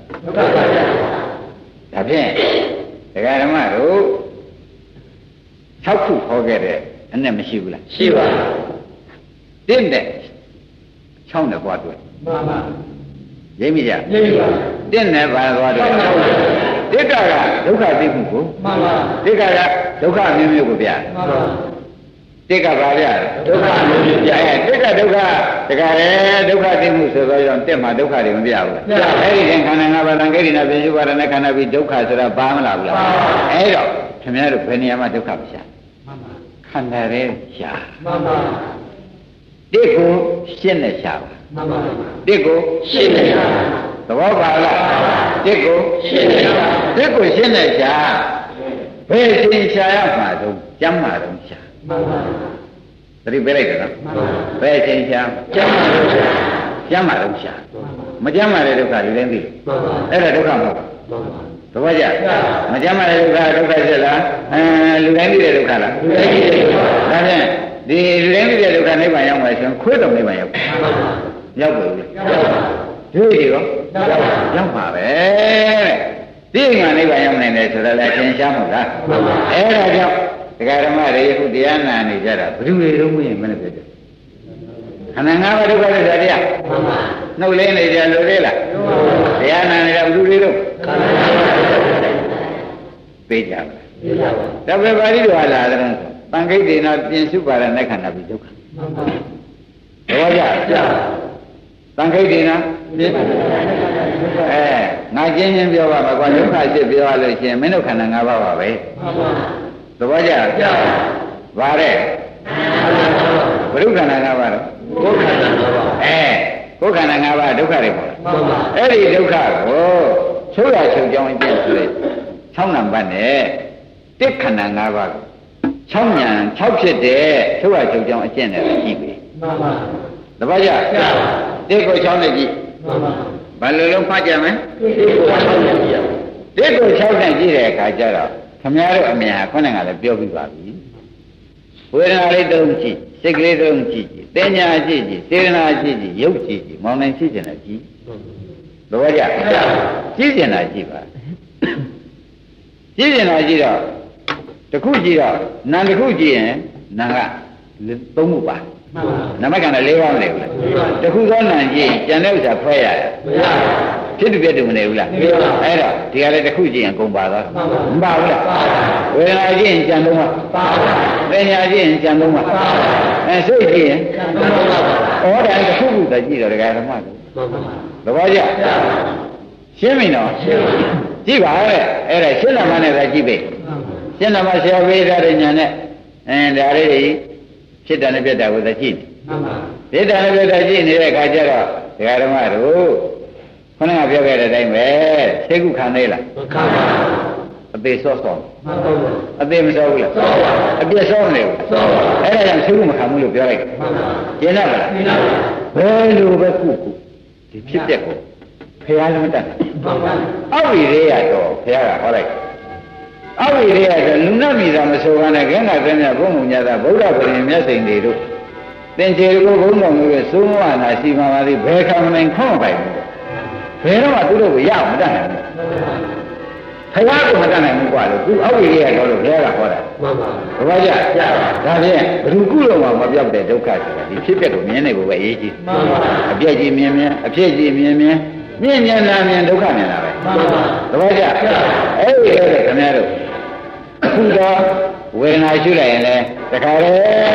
S2: đã biết cái đó mà rồi sáu khu khó cái đấy anh em mới chịu là chịu à đến đấy xong rồi qua tuổi dễ mi chưa đến đấy qua tuổi tất cả là đâu có gì cũng có tất cả là đâu có nhiều nhiều của bia tất cả là đâu có nhiều nhiều tất cả đâu có gì cũng so với chúng ta mà đâu có gì cũng bia rồi cái gì khả năng nào là cái gì nào bây giờ là khả năng bị đâu có số là ba mươi là ấy rồi thì mình được phải niệm mà đâu có gì khả năng đấy xa đi cô xin là xa đi cô xin là xa đó bảo là đi cô xin là xa về xin xa mà đâu chấm mà đâu xa tadi bela itu kan về xin xa chấm mà đâu xa mà chấm mà đâu có gì đi ấy là đâu có một đúng không vậy mà chấm mà đâu có gì là lưu đến đi đâu có là đó nhé đi lưu đến đi đâu có này bạn mà xem khuyết đồng này bạn nhau bự thế gì đó nhau mà bé đi mà này bạn này rồi là xin xa một cái ấy là sao cái đó mà đây cũng đi ăn này ra là bự bự đúng không mình phải khả năng ngã ba đâu có được gì à nấu lên này giờ rồi đấy là thì anh này làm du đi đâu bây giờ đó về bài đi rồi là tăng cái gì nó tiền số bài là này khả năng bị đâu đúng chưa tăng cái gì nó ngàiချင်းချင်းပြောပါမှာကွာဒုက္ခဖြစ်ပြောရလို့ရှိရင်မင်းတို့ခန္ဓာ၅ပါးပါပဲသဘောကျလားဗါတဲ့ဘုရုခန္ဓာ၅ပါးတော့ကိုယ်ခန္ဓာ၅ပါးကိုယ်ခန္ဓာ၅ပါးဒုက္ခတွေပေါ့အဲ့ဒီဒုက္ခကိုချုပ်ရချုပ်ကြောင်းအကျင့်ဆိုတဲ့6နံပါတ်နဲ့တစ်ခန္ဓာ၅ပါးကို6ညာ6ဖြစ်တဲ့ချုပ်ရချုပ်ကြောင်းအကျင့်နဲ့ကြည့်ပြီသဘောကျတစ်ကို6နဲ့ကြည့်ဘာလို့လုံးဖတ်ကြမလဲတစ်ကို6နဲ့ကြည့်တဲ့အခါကျတော့ခမည်းတော်အမြင်ဟာခုနကလည်းပြောပြီးပါပြီဝေဒနာလေးတုံးကြည့်စိတ်ကလေးတုံးကြည့်တင်ညာကြည့်စေတနာကြည့်ရုပ်ကြည့်မောင်နိုင်ရှိကျင်တာကြည့်သဘောကျကြည့်ကျင်တာကြည့်ပါကြည့်ကျင်တာကြည့်တော့တစ်ခုကြည့်တော့နာမ်တစ်ခုကြည့်ရင်နာမ်က3ခုပါနမကံလည်း4ပါးမနေဘူးလားတစ်ခုသောနာမ်ကြည့်ကျန်တဲ့ဥစ္စာဖွဲရတယ်ဖြစ်တူပြတူမနေဘူးလားအဲ့တော့ဒီကလည်းတစ်ခုကြည့်ရင်ကုန်ပါသွားမပါဘူးလားဝေဒနာကြည့်ရင်ကျန်3ပါပညာကြည့်ရင်ကျန်3ပါစိတ်ကြည့်ရင်ဩဒါတစ်ခုခုသာကြည့်တော့ဒကာဓမ္မတို့သဘောကျရှင်းပြီနော်ကြည့်ပါရဲ့အဲ့ဒါရှင်းလာမှနဲ့ပဲကြည့်ပြီရှင်းလာမှဆရာဝေဒနာညာနဲ့ဒါလေးတွေဖြစ်တယ်နဲ့ပြတ်တာကိုသာကြည့်ဖြစ်တယ်နဲ့ပြတ်တာကြည့်နေတဲ့အခါကျတော့ဒကာဓမ္မတို့ခဏကပြောခဲ့တဲ့အတိုင်းပဲသိကုခံသေးလားမခံပါဘူးအသေးစောစောအသေးမစောဘူးလားအပြည့်စောနေဘူးအဲ့ဒါကြောင့်သိကုမခံဘူးလို့ပြောလိုက်ကျင်ရပါလားဘယ်လိုပဲကုဒီဖြစ်ပျက်ကိုဖះလည်းမတတ်အောက်ရည်ရတော့ဖះကဟောလိုက်အောက်ရည်ရတော့လူနာမိသားမဆိုကနေခင်းကသင်းမြတ်ဘုံဘုံညတာဗုဒ္ဓဗုဒ္ဓမြတ်စိန်တွေတို့သင်္ချေကိုဘုံတော်မျိုးရဲ့သုံးဝါနာရှိမှပါသည်ဘယ်ခံမနိုင်ခေါင်းပိုင်ဘယ်တော့မှသူတို့ကိုရအောင်မတတ်နိုင်ဘူးဖះကိုမတတ်နိုင်ဘူးကွာလို့သူအောက်ရည်ရတော့လို့ဘုရားကဟောတာမှန်ပါဘုရားကြဒါဖြင့်ဘယ်သူကုလို့မှမပြောက်တဲ့ဒုက္ခဆိုတာဒီဖြစ်ပျက်ကိုမြင်နေဖို့ပဲအရေးကြီးမှန်ပါအပြည့်ကြီးမြင်မြင်အဖြစ်ကြီးမြင်မြင်မြင်မြင်နာမြင်ဒုက္ခမြင်တာပဲမှန်ပါသဘောကျအဲ့ဒီလေခင်ဗျားတို့အခုတော့ဝေဒနာရှုလိုက်ရင်လည်းတခါလေ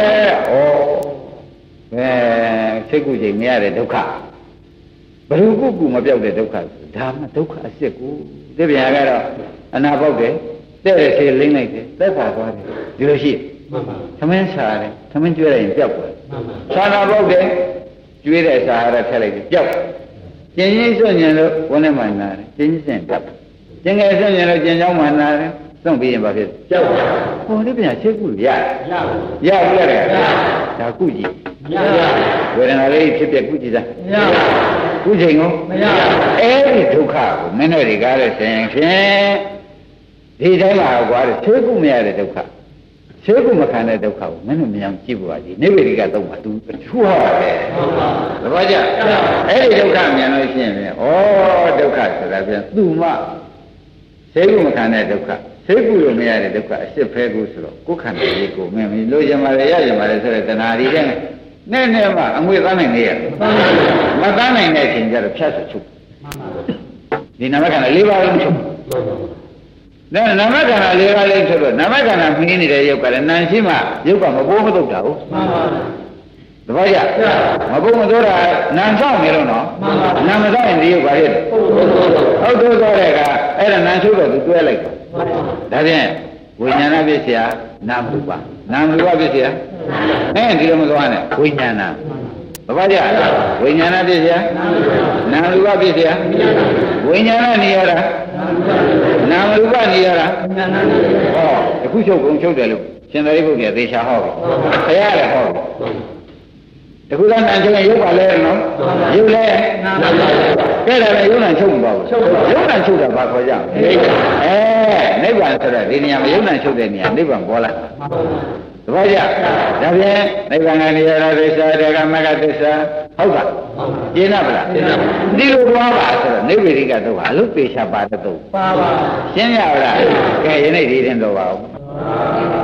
S2: စိတ်ကူးချိန်မရတဲ့ဒုက္ခဘယ်လိုကုမပြောက်တဲ့ဒုက္ခဒါမှဒုက္ခအစစ်ကိုဒီပြန်ကတော့အနာပေါက်တယ်တဲ့တဲ့ဆေးလိမ့်လိုက်တယ်သက်သာသွားတယ်ဒီလိုရှိမှန်ပါသမင်းစားတယ်သမင်းကျွေးလိုက်ရင်ပျောက်သွားမှန်ပါဆာနာပေါက်တယ်ကျွေးတဲ့စာရထည့်လိုက်တယ်ပျောက်ကျင်ကြီးစွန့်ညင်လို့ဝန်းထဲမှာနာတယ်ကျင်ကြီးစွန့်ပျောက်ကျင်ငယ်စွန့်ညင်လို့ကျင်เจ้าမှာနာတယ်စွန့်ပြီးရင်ဘာဖြစ်ပျောက်သွားဟိုဒီပြန်ဆေးကုရဘူးလားဒါကုကြည့်ဝေဒနာလေးဖြစ်ပြကုကြည့်သားကုချိန်ကိုမရအဲ့ဒီဒုက္ခကိုမင်းတို့တွေကလည်းဆင်ဖြင့်ဒီတိုင်းမှာကွာဆေးကုမရတဲ့ဒုက္ခဆေးကုမခံတဲ့ဒုက္ခကိုမင်းတို့မြင်အောင်ကြည့်ဖို့ပါကြီးနိဗ္ဗေဒိကတော့မှသူအထူးဟောတယ်သဘောကျအဲ့ဒီဒုက္ခမြင်လို့ရှိရင်ဩဒုက္ခဆိုတာပြန်သူ့မှဆေးကုမခံတဲ့ဒုက္ခဆေးကုလို့မရတဲ့ဒုက္ခအစစ်ဖဲကုဆိုတော့ကိုယ်ခန္ဓာလေးကိုမင်းလိုချင်ပါလေရချင်ပါလေဆိုတဲ့တဏှာတွေနဲ့နဲ့မှအငွေသားနိုင်နေရမသားနိုင်တဲ့အချိန်ကျတော့ဖြတ်ဆိုချုပ်ဒီနာမခန္ဓာ၄ပါးလုံးချုပ်ဒါနာမခန္ဓာ၄ပါးလုံးချုပ်တော့နာမခန္ဓာမှင်းနေတဲ့ရုပ်ကလည်းနာရှိမှရုပ်ကမပိုးမတုတ်တာဟုတ်သဘောကျမပိုးမတုတ်တာနာဆောင်နေလို့နော်နာမဆောင်ရင်ဒီရုပ်ပါရဲ့ဟုတ်တော့တဲ့ကအဲ့ဒါနာချုပ်တော့သူတွဲလိုက်တာဒါဖြင့်ဝိညာဏပစ္စယနာမရူပနာမရူပပစ္စယဒီလိုမသွားနဲ့ဝိညာဏသဘောကျဝိညာဏပစ္စယနာမရူပပစ္စယဝိညာဏနေရတာနာမရူပနေရတာဟောအခုချုပ်ကုန်ချုပ်တယ်လို့ရှင်သာရိပုတ္တရာသေချာဟောပြီခရရတယ်ဟောပြီတခုတော့နာချုပ်ရင်ရုပ်ပါလဲနော်ရုပ်လဲကဲတယ်ရုပ်နာချုပ်မပါဘူးရုပ်နာချုပ်တာဘာခေါ်ကြနိဗ္ဗာန်ဆိုတော့ဒီနေရာမှာရုပ်နာချုပ်တဲ့နေရာနိဗ္ဗာန်ပေါ်လာသဘောကျဒါဖြင့်နိဗ္ဗာန်ကနေရတာသစ္စာဒေကမဂ္ဂသစ္စာဟုတ်ပါရှင်းလားဗျာဒီလိုသွားပါဆိုတော့နိဗ္ဗေဒိကတော့အလုပေချာပါတော့ပါပါရှင်းရလားကဲယနေ့ဒီရင်တော့ပါဦး